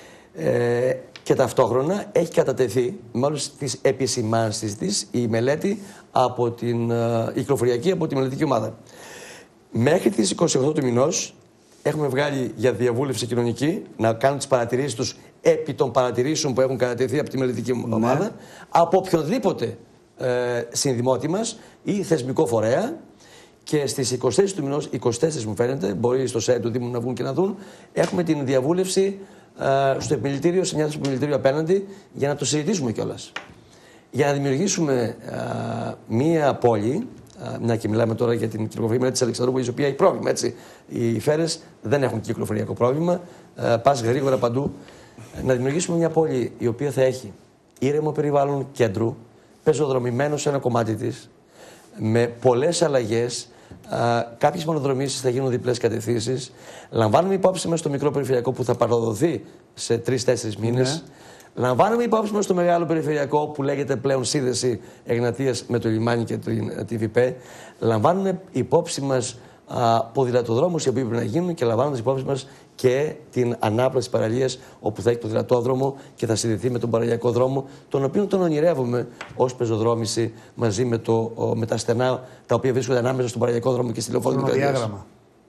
Ε, και ταυτόχρονα έχει κατατεθεί με όλες τις επισημάνσεις της η μελέτη από την α, η κυκλοφοριακή από τη μελετική ομάδα. Μέχρι τις είκοσι οκτώ του μηνός έχουμε βγάλει για διαβούλευση κοινωνική να κάνουν τις παρατηρήσεις τους επί των παρατηρήσεων που έχουν κατατεθεί από τη μελετική ναι. ομάδα, από οποιονδήποτε ε, συνδημότη μας ή θεσμικό φορέα. Και στις είκοσι τέσσερις του μηνός, είκοσι τέσσερις μου φαίνεται, μπορεί στο site του Δήμου να βγουν και να δουν, έχουμε την διαβούλευση ε, στο επιμελητήριο, σε μια θέση του επιμελητήριου απέναντι, για να το συζητήσουμε κιόλας. Για να δημιουργήσουμε ε, μία πόλη. Μια και μιλάμε τώρα για την κυκλοφορία της Αλεξανδρούπολης, η οποία έχει πρόβλημα. Έτσι. Οι Φέρες δεν έχουν κυκλοφοριακό πρόβλημα. Ε, πας γρήγορα παντού. Να δημιουργήσουμε μια πόλη η οποία θα έχει ήρεμο περιβάλλον κέντρου, πεζοδρομημένο σε ένα κομμάτι της, με πολλές αλλαγές. Κάποιες μονοδρομήσεις θα γίνουν διπλές κατευθύνσεις. Λαμβάνουμε υπόψη μας το μικρό περιφερειακό που θα παραδοθεί σε τρεις τέσσερις μήνες. Ναι. Λαμβάνουμε υπόψη μας το μεγάλο περιφερειακό που λέγεται πλέον σύνδεση Εγνατίας με το λιμάνι και την τι βι πι. Λαμβάνουμε υπόψη μας α, ποδηλατοδρόμους οι οποίοι πρέπει να γίνουν και λαμβάνουμε υπόψη μας και την ανάπλαση παραλίας όπου θα έχει ποδηλατόδρομο και θα συνδεθεί με τον παραλιακό δρόμο, τον οποίο τον ονειρεύουμε ως πεζοδρόμηση μαζί με, το, ο, με τα στενά τα οποία βρίσκονται ανάμεσα στον παραλιακό δρόμο και στη λεωφόρο του διάγραμμα.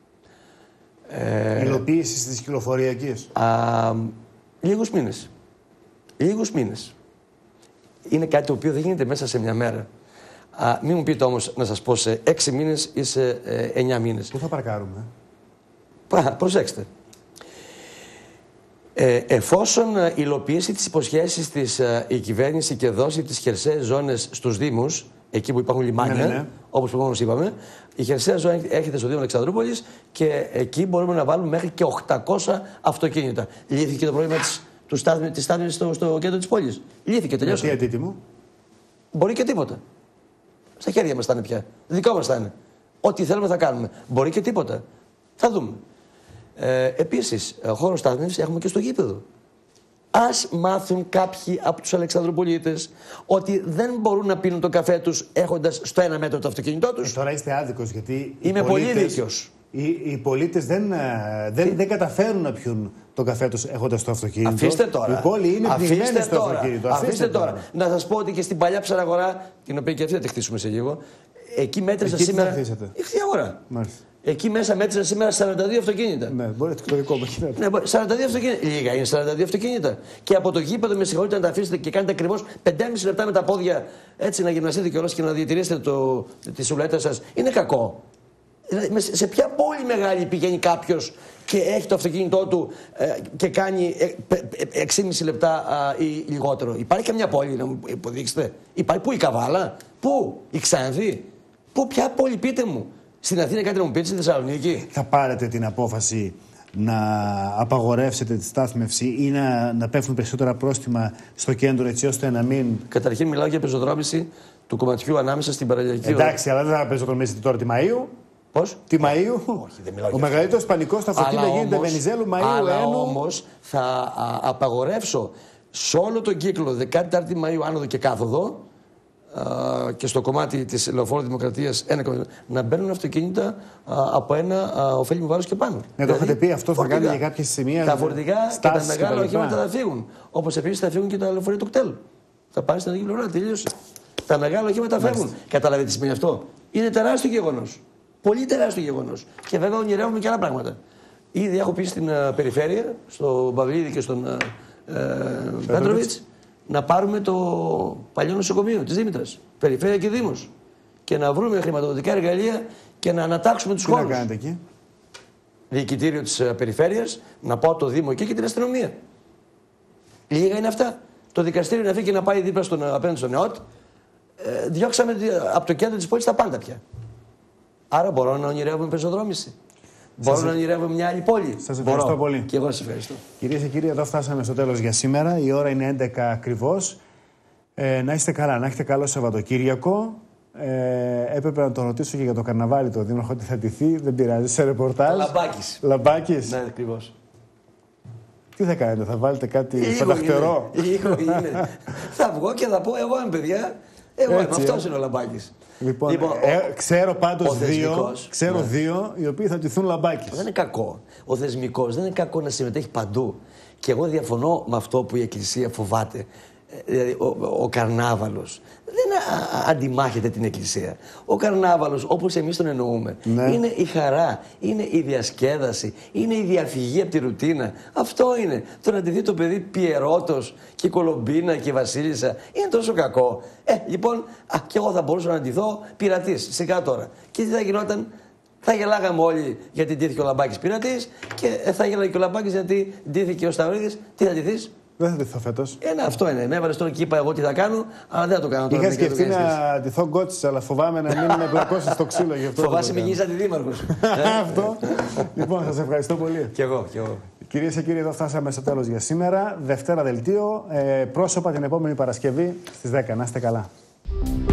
Ε, Υλοποίηση της κυκλοφοριακής. Λίγους μήνες. Λίγους μήνες. Είναι κάτι το οποίο δεν γίνεται μέσα σε μια μέρα. Α, μην μου πείτε όμως να σας πω σε έξι μήνες ή σε ε, εννιά μήνες. Πού θα παρκάρουμε? Πα, προσέξτε. Ε, εφόσον υλοποιήσει τις υποσχέσεις της ε, η κυβέρνηση και δώσει τις χερσαίες ζώνες στους Δήμους, εκεί που υπάρχουν λιμάνια, ναι, ναι, ναι. όπως προηγουμένως είπαμε, η χερσαία ζώνη έρχεται στο Δήμο Αλεξανδρούπολης και εκεί μπορούμε να βάλουμε μέχρι και οκτακόσια αυτοκίνητα. Λύθηκε το πρόβλημα της, του στάθμι, της στάθμης στο, στο κέντρο της πόλης. Λύθηκε, τελειώσαμε. Γιατί αντίτιμο? Μπορεί και τίποτα. Στα χέρια μας θα είναι πια. Δικό μας θα είναι. Ό,τι θέλουμε θα κάνουμε. Μπορεί και τίποτα. Θα δούμε. Ε, επίσης, χώρο στάθμευσης έχουμε και στο γήπεδο. Ας μάθουν κάποιοι από τους Αλεξανδροπολίτες ότι δεν μπορούν να πίνουν το καφέ τους έχοντας στο ένα μέτρο το αυτοκίνητό τους. Ε, τώρα είστε άδικος, γιατί είμαι οι πολίτες, πολύ δίκαιος. Οι, οι πολίτες δεν, δεν, δεν καταφέρουν να πιούν το καφέ τους έχοντας το αυτοκίνητο. Αφήστε τώρα. Η πόλη είναι πνιγμένη στο τώρα. αυτοκίνητο. Αφήστε, Αφήστε τώρα. τώρα. Να σας πω ότι και στην παλιά ψαραγορά, την οποία και αυτή θα τη χτίσουμε σε λίγο, εκεί μέτρησα εκεί σήμερα. Εκεί η αγορά. Μάλιστα. Εκεί μέσα μέτρησα σήμερα σαράντα δύο αυτοκίνητα. Ναι, μπορεί το δικό μου ναι, σαράντα δύο αυτοκίνητα. Λίγα είναι σαράντα δύο αυτοκίνητα. Και από το γήπεδο, με συγχωρείτε να τα αφήσετε και κάνετε ακριβώς πέντε και μισό λεπτά με τα πόδια έτσι να γυμναστείτε κιόλας και να διατηρήσετε το, τη σουβλέτα σας. Είναι κακό. Δηλαδή, σε ποια πόλη μεγάλη πηγαίνει κάποιος και έχει το αυτοκίνητό του ε, και κάνει έξι και μισό λεπτά ε, ή λιγότερο? Υπάρχει καμιά πόλη να μου υποδείξετε? Υπάρχει πού? Η Καβάλα? Πού? Η Ξάνθη? Πού? Ποια πόλη, πείτε μου? Στην Αθήνα κάτι να μου πείτε? Στη Θεσσαλονίκη? Θα πάρετε την απόφαση να απαγορεύσετε τη στάθμευση ή να, να πέφτουν περισσότερα πρόστιμα στο κέντρο, έτσι ώστε να μην. Καταρχήν μιλάω για πεζοδρόμηση του κομματιού ανάμεσα στην παραλιακή. Εντάξει, αλλά δεν θα πεζοδρομήσετε τώρα τη Μαΐου. Πώς? Τη Μαΐου. Όχι, δεν μιλάω. Ο μεγαλύτερος πανικός στα αυτοκίνητα γίνεται Βενιζέλου, Μαΐου, αλλά Ένου. όμως θα α, απαγορεύσω σε όλο τον κύκλο δεκατέσσερις Μαΐου άνοδο και κάθοδο α, και στο κομμάτι της Λεωφόρου Δημοκρατίας να μπαίνουν αυτοκίνητα α, από ένα α, ωφέλιμο βάρος και πάνω. Ναι, δηλαδή, το είχατε πει αυτό, θα κάνει για κάποια σημεία. Τα φορτηγά και τα μεγάλα οχήματα θα φύγουν. Όπως επίσης θα φύγουν και τα λεωφορεία του κτέλ. Θα πάνε στην άλλη πλευρά, τελείωσε. Τα μεγάλα οχήματα φεύγουν. Καταλαβαίνετε τι σημαίνει αυτό? Είναι τεράστιο γεγονός. Πολύ τεράστιο γεγονός. Και βέβαια ονειρεύουμε και άλλα πράγματα. Ήδη έχω πει στην uh, περιφέρεια, στον Παυλίδη και στον uh, uh, Πέτροβιτς, να πάρουμε το παλιό νοσοκομείο της Δήμητρας, περιφέρεια και Δήμος. Και να βρούμε χρηματοδοτικά εργαλεία και να ανατάξουμε τους χώρους. Τι να κάνετε εκεί? Διοικητήριο της uh, περιφέρειας, να πάω το Δήμο εκεί και την αστυνομία. Λίγα είναι αυτά. Το δικαστήριο να φύγει και να πάει δίπλα στον, απέναντι στον ΕΟΤ. Ε, διώξαμε από το κέντρο της πόλης τα πάντα πια. Άρα μπορώ να ονειρεύομαι πεζοδρόμηση. Μπορώ σας... να ονειρεύομαι μια άλλη πόλη. Σας ευχαριστώ μπορώ. πολύ. Και εγώ σας ευχαριστώ. Κυρίες και κύριοι, εδώ φτάσαμε στο τέλος για σήμερα. Η ώρα είναι έντεκα ακριβώς. Ε, να είστε καλά, να έχετε καλό Σαββατοκύριακο. Ε, έπρεπε να το ρωτήσω και για το καρναβάλι το Δήμαρχο ότι θα ντυθεί. Δεν πειράζει, σε ρεπορτάζ. Λαμπάκης. Λαμπάκης. Ναι, ακριβώς. Τι θα κάνετε, θα βάλετε κάτι φανταχτερό? Λίγο είναι. Θα βγω και θα πω, εγώ είμαι παιδιά. Εγώ είμαι, αυτός είναι ο Λαμπάκης. Λοιπόν, λοιπόν ε, ο, ξέρω πάντως δύο, ξέρω ναι. δύο οι οποίοι θα ντυθούν Λαμπάκης. Δεν είναι κακό. Ο θεσμικός δεν είναι κακό να συμμετέχει παντού. Και εγώ διαφωνώ με αυτό που η Εκκλησία φοβάται. Δηλαδή, ο, ο καρνάβαλος δεν α, αντιμάχεται την Εκκλησία. Ο καρνάβαλος, όπως εμείς τον εννοούμε, ναι. είναι η χαρά, είναι η διασκέδαση, είναι η διαφυγή από τη ρουτίνα. Αυτό είναι. Το να ντυθεί το παιδί Πιερώτος και Κολομπίνα και Βασίλισσα είναι τόσο κακό. Ε, λοιπόν, α, και εγώ θα μπορούσα να ντυθώ πειρατής. Σιγά τώρα. Και τι θα γινόταν? Θα γελάγαμε όλοι γιατί ντύθηκε ο Λαμπάκης πειρατής και θα γελάγε και ο Λαμπάκης γιατί ντύθηκε ο Σταυρίδης. Τι θα ντυθείς? Δεν θα ντυθώ φέτος. Ένα αυτό είναι. Με έβαλε τώρα και είπα εγώ τι θα κάνω, αλλά δεν θα το κάνω τώρα. Είχα σκεφτεί να ντυθώ γκότσις, αλλά φοβάμαι να μην με πλακώσει στο ξύλο. Φοβάσαι μην γίνεις αντιδήμαρχος. Αυτό. Λοιπόν, σας ευχαριστώ πολύ. Κι εγώ, κι εγώ. Κυρίες και κύριοι, εδώ φτάσαμε στο τέλος για σήμερα. Δευτέρα δελτίο. Ε, πρόσωπα την επόμενη Παρασκευή στις δέκα. Να είστε καλά.